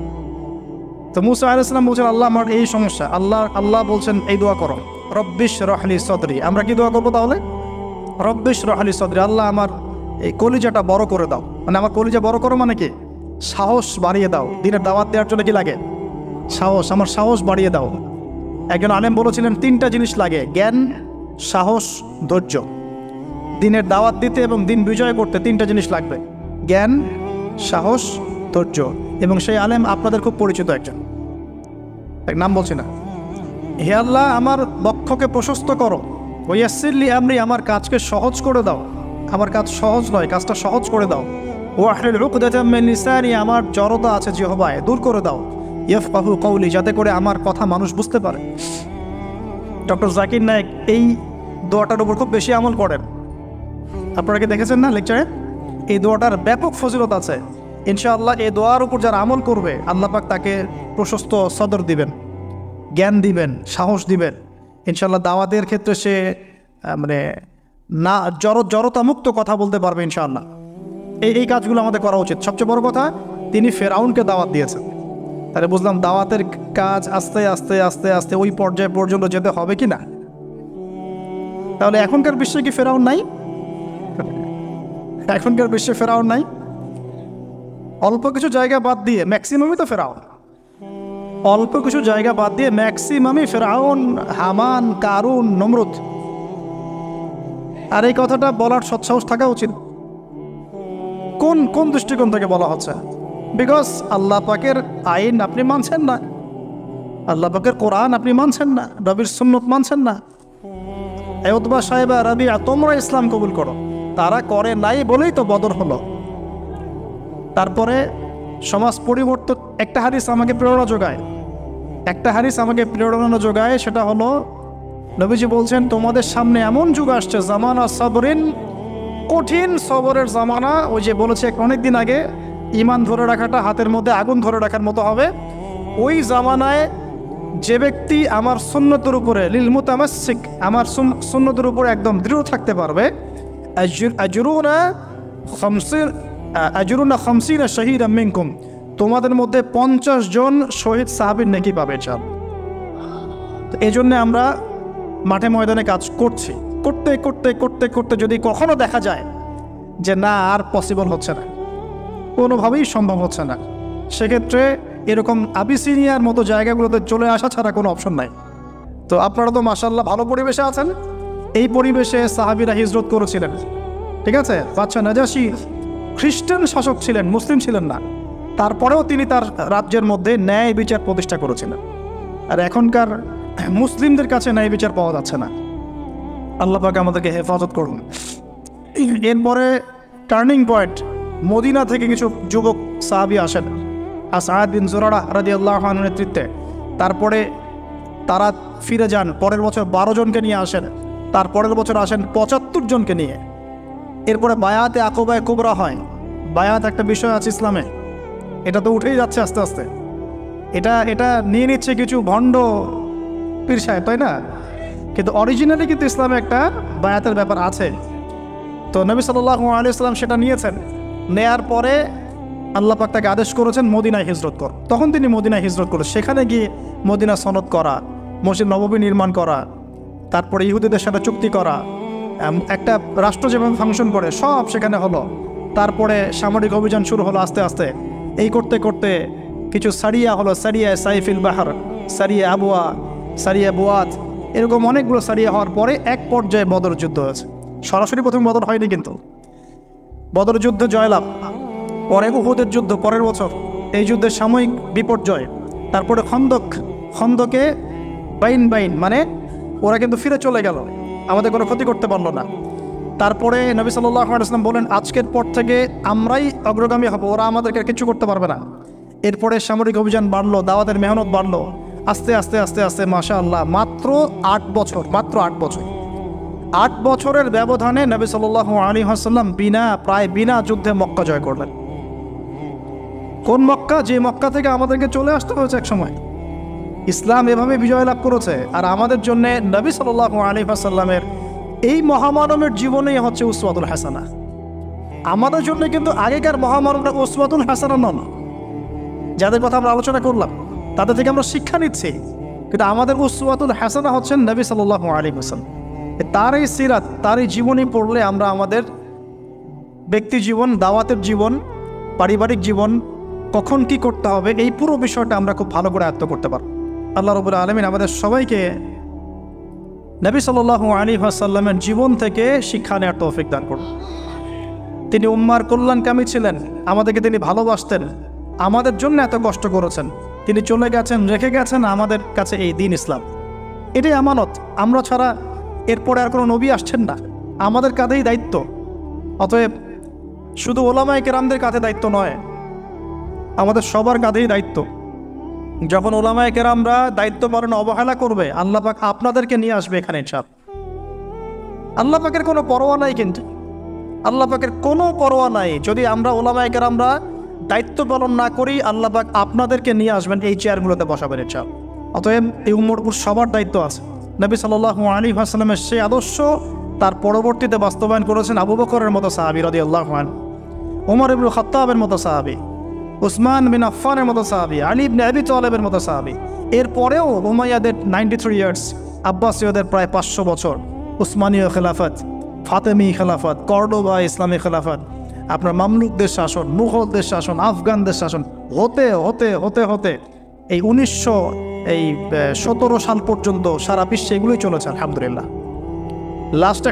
তো মুসা আলাইহিস সালাম বলছেন, আল্লাহ আমার এই সমস্যা। আল্লাহ বলছেন এই দোয়া করো, রব্বিশ রহলি সদরি। আমরা কি দোয়া করবো তাহলে? রব্বিশ রহলি সদরি, আল্লাহ আমার এই কলিজাটা বড় করে দাও। মানে আমার কলিজা বড় করো মানে কি? সাহস বাড়িয়ে দাও। দিনের দাওয়াত দেওয়ার জন্য কি লাগে? সাহস। আমার সাহস বাড়িয়ে দাও। একজন আলেম বলেছিলেন 3টা জিনিস লাগে, জ্ঞান, সাহস, ধৈর্য। দিনের দাওয়াত দিতে এবং দিন বিজয় করতে 3টা জিনিস লাগবে, জ্ঞান, সাহস, ধৈর্য। এবং সেই আলেম আপনাদের খুব পরিচিত একজন, এক নাম বলছি না। হে আল্লাহ আমার বক্ষকে প্রশস্ত করো, ওয়াসসিরলি আমরি, আমার কাজকে সহজ করে দাও। আমার কাজ সহজ নয়, কাজটা সহজ করে দাও। ওয়াহলিল উকদাতাম মিন লিসানি, আমার জড়তা আছে জিহ্বায়, দূর করে দাও। ইয়াফকাহু কওলি, যাতে করে আমার কথা মানুষ বুঝতে পারে। ডক্টর জাকির নায়েক এই দোয়াটার উপর খুব বেশি আমল করেন। আপনারা কি দেখেছেন না লেকচারে? এই দোয়াটার ব্যাপক ফজিলত আছে। ইনশাআল্লাহ এই দোয়ার উপর যারা আমল করবে, আল্লাহ পাক তাকে প্রশস্ত সদর দিবেন, জ্ঞান দিবেন, সাহস দিবেন। ইনশাআল্লাহ দাওয়াতের ক্ষেত্রে সে মানে না জড়তামুক্ত কথা বলতে পারবে ইনশাআল্লাহ। এই কাজগুলো আমাদের করা উচিত। সবচেয়ে বড় কথা, তিনি ফেরাউনকে দাওয়াত দিয়েছেন। তাহলে বুঝলাম দাওয়াতের কাজ আস্তে আস্তে আস্তে আস্তে ওই পর্যায় পর্যন্ত যেতে হবে কি না। তাহলে এখনকার বিশ্বে কি ফেরাউন নাই? এখনকার বিশ্বে ফেরাউন নাই? অল্প কিছু জায়গা বাদ দিয়ে ম্যাক্সিমামই তো ফেরাউন। অল্প কিছু জায়গা বাদ দিয়ে ম্যাক্সিমামই ফেরাউন, হামান, কারুন, নমরুদ। আর এই কথাটা বলার সৎসাহস থাকা উচিত। কোন দৃষ্টিকোণ থেকে বলা হচ্ছে? বিকজ আল্লাহ পাকের আইন আপনি মানছেন না, আল্লাহ পাকের কোরআন আপনি মানছেন না, নবীর সুন্নত মানছেন না। উতবা সাহেবা, রাবিয়া, তোমরা ইসলাম কবুল করো, তারা করে নাই বলেই তো বদর হলো। তারপরে সমাজ পরিবর্তন, একটা হাদিস আমাকে প্রেরণা যোগায়, সেটা হলো নবীজি বলছেন, তোমাদের সামনে এমন যুগ আসছে, জামানা সাবরিন, কঠিন সবরের জামানা। ওই যে বলেছে অনেকদিন আগে, ঈমান ধরে রাখাটা হাতের মধ্যে আগুন ধরে রাখার মতো হবে। ওই জামানায় যে ব্যক্তি আমার সুন্নতের উপরে, লিল মুতামাসসিক, আমার সুন্নতের উপরে একদম দৃঢ় থাকতে পারবে, আজরুনা খামসিনা শাহীদাম মিনকুম, তোমাদের মধ্যে 50 জন শহীদ সাহাবীর নেকি পাবে। চাল তো এই জন্যে আমরা মাঠে ময়দানে কাজ করছি। করতে করতে করতে করতে যদি কখনো দেখা যায় যে না, আর পসিবল হচ্ছে না, কোনোভাবেই সম্ভব হচ্ছে না, সেক্ষেত্রে এরকম আবিসিনিয়ার মতো জায়গাগুলোতে চলে আসা ছাড়া কোনো অপশন নাই। তো আপনারা তো মাশাআল্লাহ ভালো পরিবেশে আছেন। এই পরিবেশে সাহাবীরা হিজরত করেছিলেন, ঠিক আছে? বাদশা নাজাশী খ্রিস্টান শাসক ছিলেন, মুসলিম ছিলেন না। তারপরেও তিনি তার রাজ্যের মধ্যে ন্যায় বিচার প্রতিষ্ঠা করেছিলেন। আর এখনকার মুসলিমদের কাছে ন্যায় বিচার পাওয়া যাচ্ছে না। আল্লাহ পাক আমাদেরকে হেফাজত করুন। এরপরে টার্নিং পয়েন্ট, মদিনা থেকে কিছু যুবক সাহাবী আসেন, আসআদ বিন জুরারা রাদিয়াল্লাহু আনহুর নেতৃত্বে। তারপরে তারা ফিরে যান, পরের বছর 12 জনকে নিয়ে আসেন, তারপরের বছর আসেন 75 জনকে নিয়ে। এরপরে বায়াতে আকবায়ে কুবরা হয়। বায়াত একটা বিষয় আছে ইসলামে, এটা তো উঠেই যাচ্ছে আস্তে আস্তে। এটা নিয়ে নিচ্ছে কিছু ভণ্ড পীর সাহেব, তাই না? কিন্তু অরিজিনালি কিন্তু ইসলামে একটা বায়াতের ব্যাপার আছে। তো নবী সাল্লাল্লাহু আলাইহি ওয়াসাল্লাম সেটা নিয়েছেন। নেয়ার পরে আল্লাহ পাক তাকে আদেশ করেছেন মদিনায় হিজরত কর। তখন তিনি মদিনায় হিজরত করে সেখানে গিয়ে মদিনা সনদ করা, মসজিদ নববী নির্মাণ করা, তারপরে ইহুদিদের সাথে চুক্তি করা, একটা রাষ্ট্র যেভাবে ফাংশন করে সব সেখানে হলো। তারপরে সামরিক অভিযান শুরু হলো আস্তে আস্তে। এই করতে করতে কিছু সারিয়া হলো, সারিয়া সাইফিল বাহার, সারিয়া আবুয়া, সারিয়া বুয়াত, এরকম অনেকগুলো সারিয়া হওয়ার পরে এক পর্যায়ে বদর যুদ্ধ হয়েছে। সরাসরি প্রথম বদর হয়নি, কিন্তু বদর যুদ্ধে জয়লাভ, পরে উহুদের যুদ্ধ পরের বছর, এই যুদ্ধের সাময়িক বিপর্যয়। তারপরে খন্দকে বাইন মানে ওরা কিন্তু ফিরে চলে গেল, আমাদের কোনো ক্ষতি করতে পারলো না। তারপরে নবী সাল্লাল্লাহু আলাইহি ওয়াসাল্লাম বলেন আজকের পর থেকে আমরাই অগ্রগামী হব, ওরা আমাদেরকে কিছু করতে পারবে না। এরপরে সামরিক অভিযান বাড়লো, দাওয়াতের মেহনত বাড়লো, আস্তে আস্তে আস্তে আস্তে মাশাআল্লাহ মাত্র 8 বছর, মাত্র 8 বছর, 8 বছরের ব্যবধানে নবী সাল্লাল্লাহু আলাইহি ওয়াসাল্লাম প্রায় বিনা যুদ্ধে মক্কা জয় করলেন। কোন মক্কা? যে মক্কা থেকে আমাদেরকে চলে আসতে হয়েছে এক সময়। ইসলাম এভাবে বিজয় লাভ করেছে। আর আমাদের জন্য নবী সাল্লাল্লাহু আলাইহি ওয়াসাল্লামের এই মহামানবের জীবনেই হচ্ছে উসওয়াতুল হাসানা। আমাদের জন্য কিন্তু আগেকার মহামানবরা উসওয়াতুল হাসানা নন, যাদের কথা আমরা আলোচনা করলাম তাদের থেকে আমরা শিক্ষা নিচ্ছি, কিন্তু আমাদের উসওয়াতুল হাসানা হচ্ছেন নবী সাল্লাল্লাহু আলাইহি ওয়াসাল্লাম। তার এই সিরাত, তার এই জীবনী পড়লে আমরা আমাদের ব্যক্তি জীবন, দাওয়াতের জীবন, পারিবারিক জীবন, কখন কি করতে হবে, এই পুরো বিষয়টা আমরা খুব ভালো করে আয়ত্ত করতে পারব। আল্লাহ রাব্বুল আলামিন আমাদের সবাইকে নবী সাল্লাল্লাহু আলাইহি ওয়াসাল্লামের জীবন থেকে শিক্ষা নেওয়ার তৌফিক দান করুন। তিনি উম্মার কল্যাণকামী ছিলেন, আমাদেরকে তিনি ভালোবাসতেন, আমাদের জন্য এত কষ্ট করেছেন, তিনি চলে গেছেন, রেখে গেছেন আমাদের কাছে এই দিন ইসলাম। এটাই আমানত। আমরা ছাড়া এরপরে আর কোনো নবী আসছেন না, আমাদের কাঁধেই দায়িত্ব। অতএব শুধু ওলামায়ে কেরামদের কাঁধে দায়িত্ব নয়, আমাদের সবার কাঁধেই দায়িত্ব। যখন ওলামায়ে কেরামরা দায়িত্ব পালনে অবহেলা করবে, আল্লাহ পাক আপনাদেরকে নিয়ে আসবে এখানে ইনশাআল্লাহ। আল্লাহ পাকের কোনো পরোয়া নাই, কিন্তু আল্লাহ পাকের কোনো পরোয়া নাই। যদি আমরা ওলামায়ে কেরামরা দায়িত্ব পালন না করি, আল্লাহ পাক আপনাদেরকে নিয়ে আসবেন, এই চেয়ারগুলোতে বসাবেন ইনশাআল্লাহ। অতএব এই উম্মর উপর সবার দায়িত্ব আছে। নবী সাল্লাল্লাহু আলাইহি ওয়াসাল্লামের সেই আদর্শ তার পরবর্তীতে বাস্তবায়ন করেছেন আবু বকরের মতো সাহাবী রাদিয়াল্লাহু আনহু, ওমর ইবনে খাত্তাবের মতো সাহাবী, উসমান বিন আফফানের মতো সাহাবী, আলী ইবনে আবি তালেবের মতো সাহাবী। এরপরেও উমাইয়াদের 93 ইয়ার্স, আব্বাসীয়দের প্রায় 500 বছর, উসমানীয় খেলাফত, ফাতেমি খেলাফত, কর্ডোবা ইসলামী খেলাফত, আপনার মামলুকদের শাসন, মুঘলদের শাসন, আফগানদের শাসন, হতে হতে হতে হতে এই 1917 সাল পর্যন্ত সারা বিশ্বে এগুলোই চলেছে আলহামদুলিল্লাহ। লাস্ট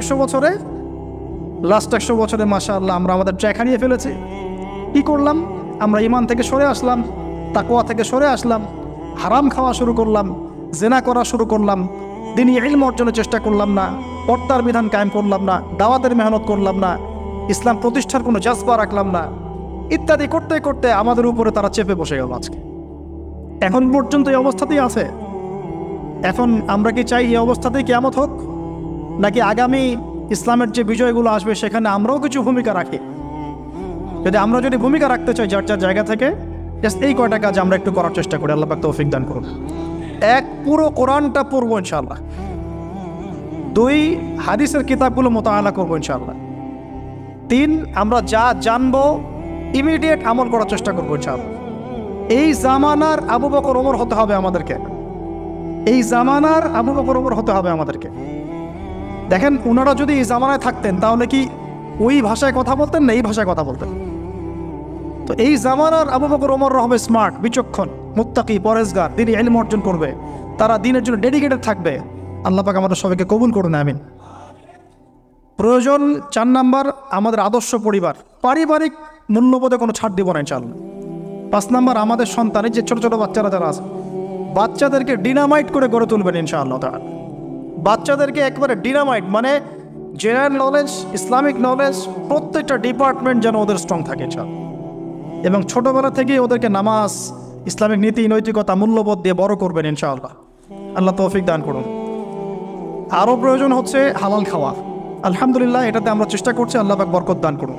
100 বছরে মাশাআল্লাহ আমরা আমাদের ট্র্যাক হারিয়ে ফেলেছি। কি করলাম? আমরা ঈমান থেকে সরে আসলাম, তাকওয়া থেকে সরে আসলাম, হারাম খাওয়া শুরু করলাম, জেনা করা শুরু করলাম, দ্বীনি ইলম অর্জনের চেষ্টা করলাম না, পর্দার বিধান কায়েম করলাম না, দাওয়াতের মেহনত করলাম না, ইসলাম প্রতিষ্ঠার কোনো জাজবা রাখলাম না, ইত্যাদি করতে করতে আমাদের উপরে তারা চেপে বসে গেল। আজকে এখন পর্যন্ত এই অবস্থাতেই আছে। এখন আমরা কি চাই এই অবস্থাতেই কিয়ামত হোক, নাকি আগামী ইসলামের যে বিজয়গুলো আসবে সেখানে আমরাও কিছু ভূমিকা রাখি? যদি ভূমিকা রাখতে চাই যার যার জায়গা থেকে, এই কয়টা কাজ আমরা একটু করার চেষ্টা করি। আল্লাহ পাক তৌফিক দান করুন। 1, পুরো কোরআনটা পড়বো ইনশাআল্লাহ। 2, হাদিসের কিতাবগুলো মোতাআলা করবো ইনশাআল্লাহ। 3, আমরা যা জানবো ইমিডিয়েট আমল করার চেষ্টা করবো ইনশাআল্লাহ। এই জামানার আবু বকর ওমর হতে হবে আমাদেরকে, এই জামানার আবু বকর ওমর হতে হবে আমাদেরকে। দেখেন, ওনারা যদি এই জামানায় থাকতেন তাহলে কি ওই ভাষায় কথা বলতেন না এই ভাষায় কথা বলতেন? তো এই জামানার আবু বকর ওমর হবে স্মার্ট, বিচক্ষণ, মুত্তাকি, পরেজগার, দ্বীনি ইলম অর্জন করবে, তারা দ্বীনের জন্য ডেডিকেটেড থাকবে। আল্লাহ পাক আমাদের সবাইকে কবুল করুন, আমিন। প্রয়োজন 4 নাম্বার, আমাদের আদর্শ পরিবার, পারিবারিক মূল্যবোধে কোনো ছাড় দিব না ইনশাআল্লাহ। 5 নাম্বার, আমাদের সন্তানের যে ছোট ছোট বাচ্চারা যারা আছে, বাচ্চাদেরকে ডিনামাইট করে গড়ে তুলবেন ইনশাআল্লাহ তাআলা। বাচ্চাদেরকে একবারে ডিনামাইট, মানে জেনারেল নলেজ, ইসলামিক নলেজ, প্রত্যেকটা ডিপার্টমেন্ট যেন ওদের স্ট্রং থাকে ইনশাআল্লাহ। এবং ছোটোবেলা থেকেই ওদেরকে নামাজ, ইসলামিক নীতি, নৈতিকতা, মূল্যবোধ দিয়ে বড় করবেন ইনশাআল্লাহ। আল্লাহ তৌফিক দান করুন। আরও প্রয়োজন হচ্ছে হালাল খাওয়া। আলহামদুলিল্লাহ, এটাতে আমরা চেষ্টা করছি, আল্লাহ পাক বরকত দান করুন।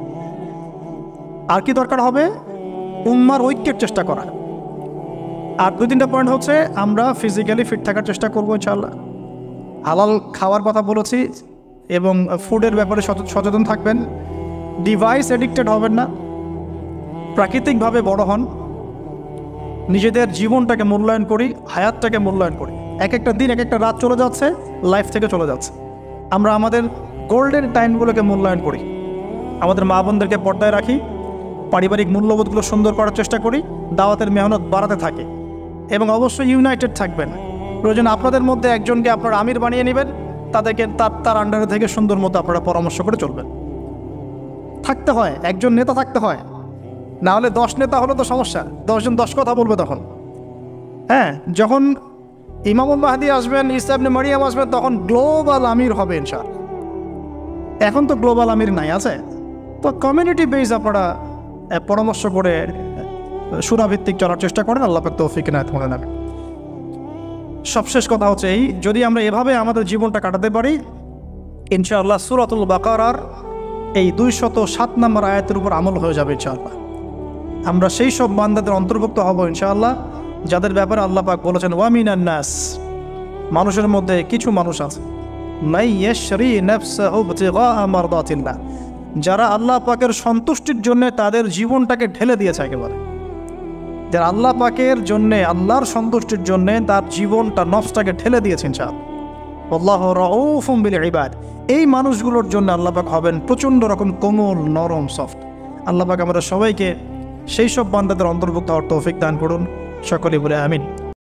আর কি দরকার হবে? উম্মার ঐক্যের চেষ্টা করা। আর 2-3টা পয়েন্ট হচ্ছে আমরা ফিজিক্যালি ফিট থাকার চেষ্টা করবো ইনশাআল্লাহ। হালাল খাওয়ার কথা বলেছি এবং ফুডের ব্যাপারে সচেতন থাকবেন। ডিভাইস এডিক্টেড হবেন না, প্রাকৃতিকভাবে বড় হন, নিজেদের জীবনটাকে মূল্যায়ন করি, হায়াতটাকে মূল্যায়ন করি। এক একটা দিন এক একটা রাত চলে যাচ্ছে, লাইফ থেকে চলে যাচ্ছে। আমরা আমাদের গোল্ডেন টাইমগুলোকে মূল্যায়ন করি, আমাদের মা বোনদেরকে পর্দায় রাখি, পারিবারিক মূল্যবোধগুলো সুন্দর করার চেষ্টা করি, দাওয়াতের মেহনত বাড়াতে থাকে এবং অবশ্যই ইউনাইটেড থাকবেন। প্রয়োজন আপনাদের মধ্যে একজনকে আপনারা আমির বানিয়ে নেবেন, তাদেরকে তার আন্ডারে থেকে সুন্দর মতো আপনারা পরামর্শ করে চলবেন। থাকতে হয়, একজন নেতা থাকতে হয়, না হলে 10 নেতা হলে তো সমস্যা, 10 জন 10 কথা বলবে তখন। হ্যাঁ, যখন ইমামুল মাহদি আসবেন, ঈসা ইবনে মারিয়াম আসবেন, তখন গ্লোবাল আমির হবে ইনশাআল্লাহ। এখন তো গ্লোবাল আমির নাই, আছে তো কমিউনিটি বেস আপনারা পরামর্শ করে সুরাভিত্তিক চলার চেষ্টা করেন। আল্লাহ পাক তৌফিক ইনায়াত করে নেবেন। সবশেষ কথা হচ্ছে এই, যদি আমরা এভাবে আমাদের জীবনটা কাটাতে পারি, ইনশাআল্লাহ সূরাতুল বাকারার এই 207 নম্বর আয়াতের উপর আমল হয়ে যাবে ইনশাআল্লাহ। আমরা সেই সব বান্দাদের অন্তর্ভুক্ত হব ইনশাআল্লাহ যাদের ব্যাপারে আল্লাহ পাক বলেছেন ওয়ামিনান নাস, মানুষের মধ্যে কিছু মানুষ আছে, মাই ইয়াশরি নাফসাহু ইবতিগা মারদাতিল্লাহ, যারা আল্লাহ পাকের সন্তুষ্টির জন্য তাদের জীবনটাকে ঢেলে দিয়েছে একেবারে। যারা আল্লাহ পাকের জন্যে, আল্লাহর সন্তুষ্টির জন্যে তার জীবনটা নফসটাকে ঠেলে দিয়েছেন ইনশাআল্লাহ। আল্লাহু রাউফুম বিল ইবাদ, এই মানুষগুলোর জন্য আল্লাহ পাক হবেন প্রচণ্ড রকম কোমল, নরম, সফট। আল্লাহ পাক আমাদের সবাইকে সেই সব বান্দাদের অন্তর্ভুক্ত হওয়ার তৌফিক দান করুন। সকলে বলে আমিন।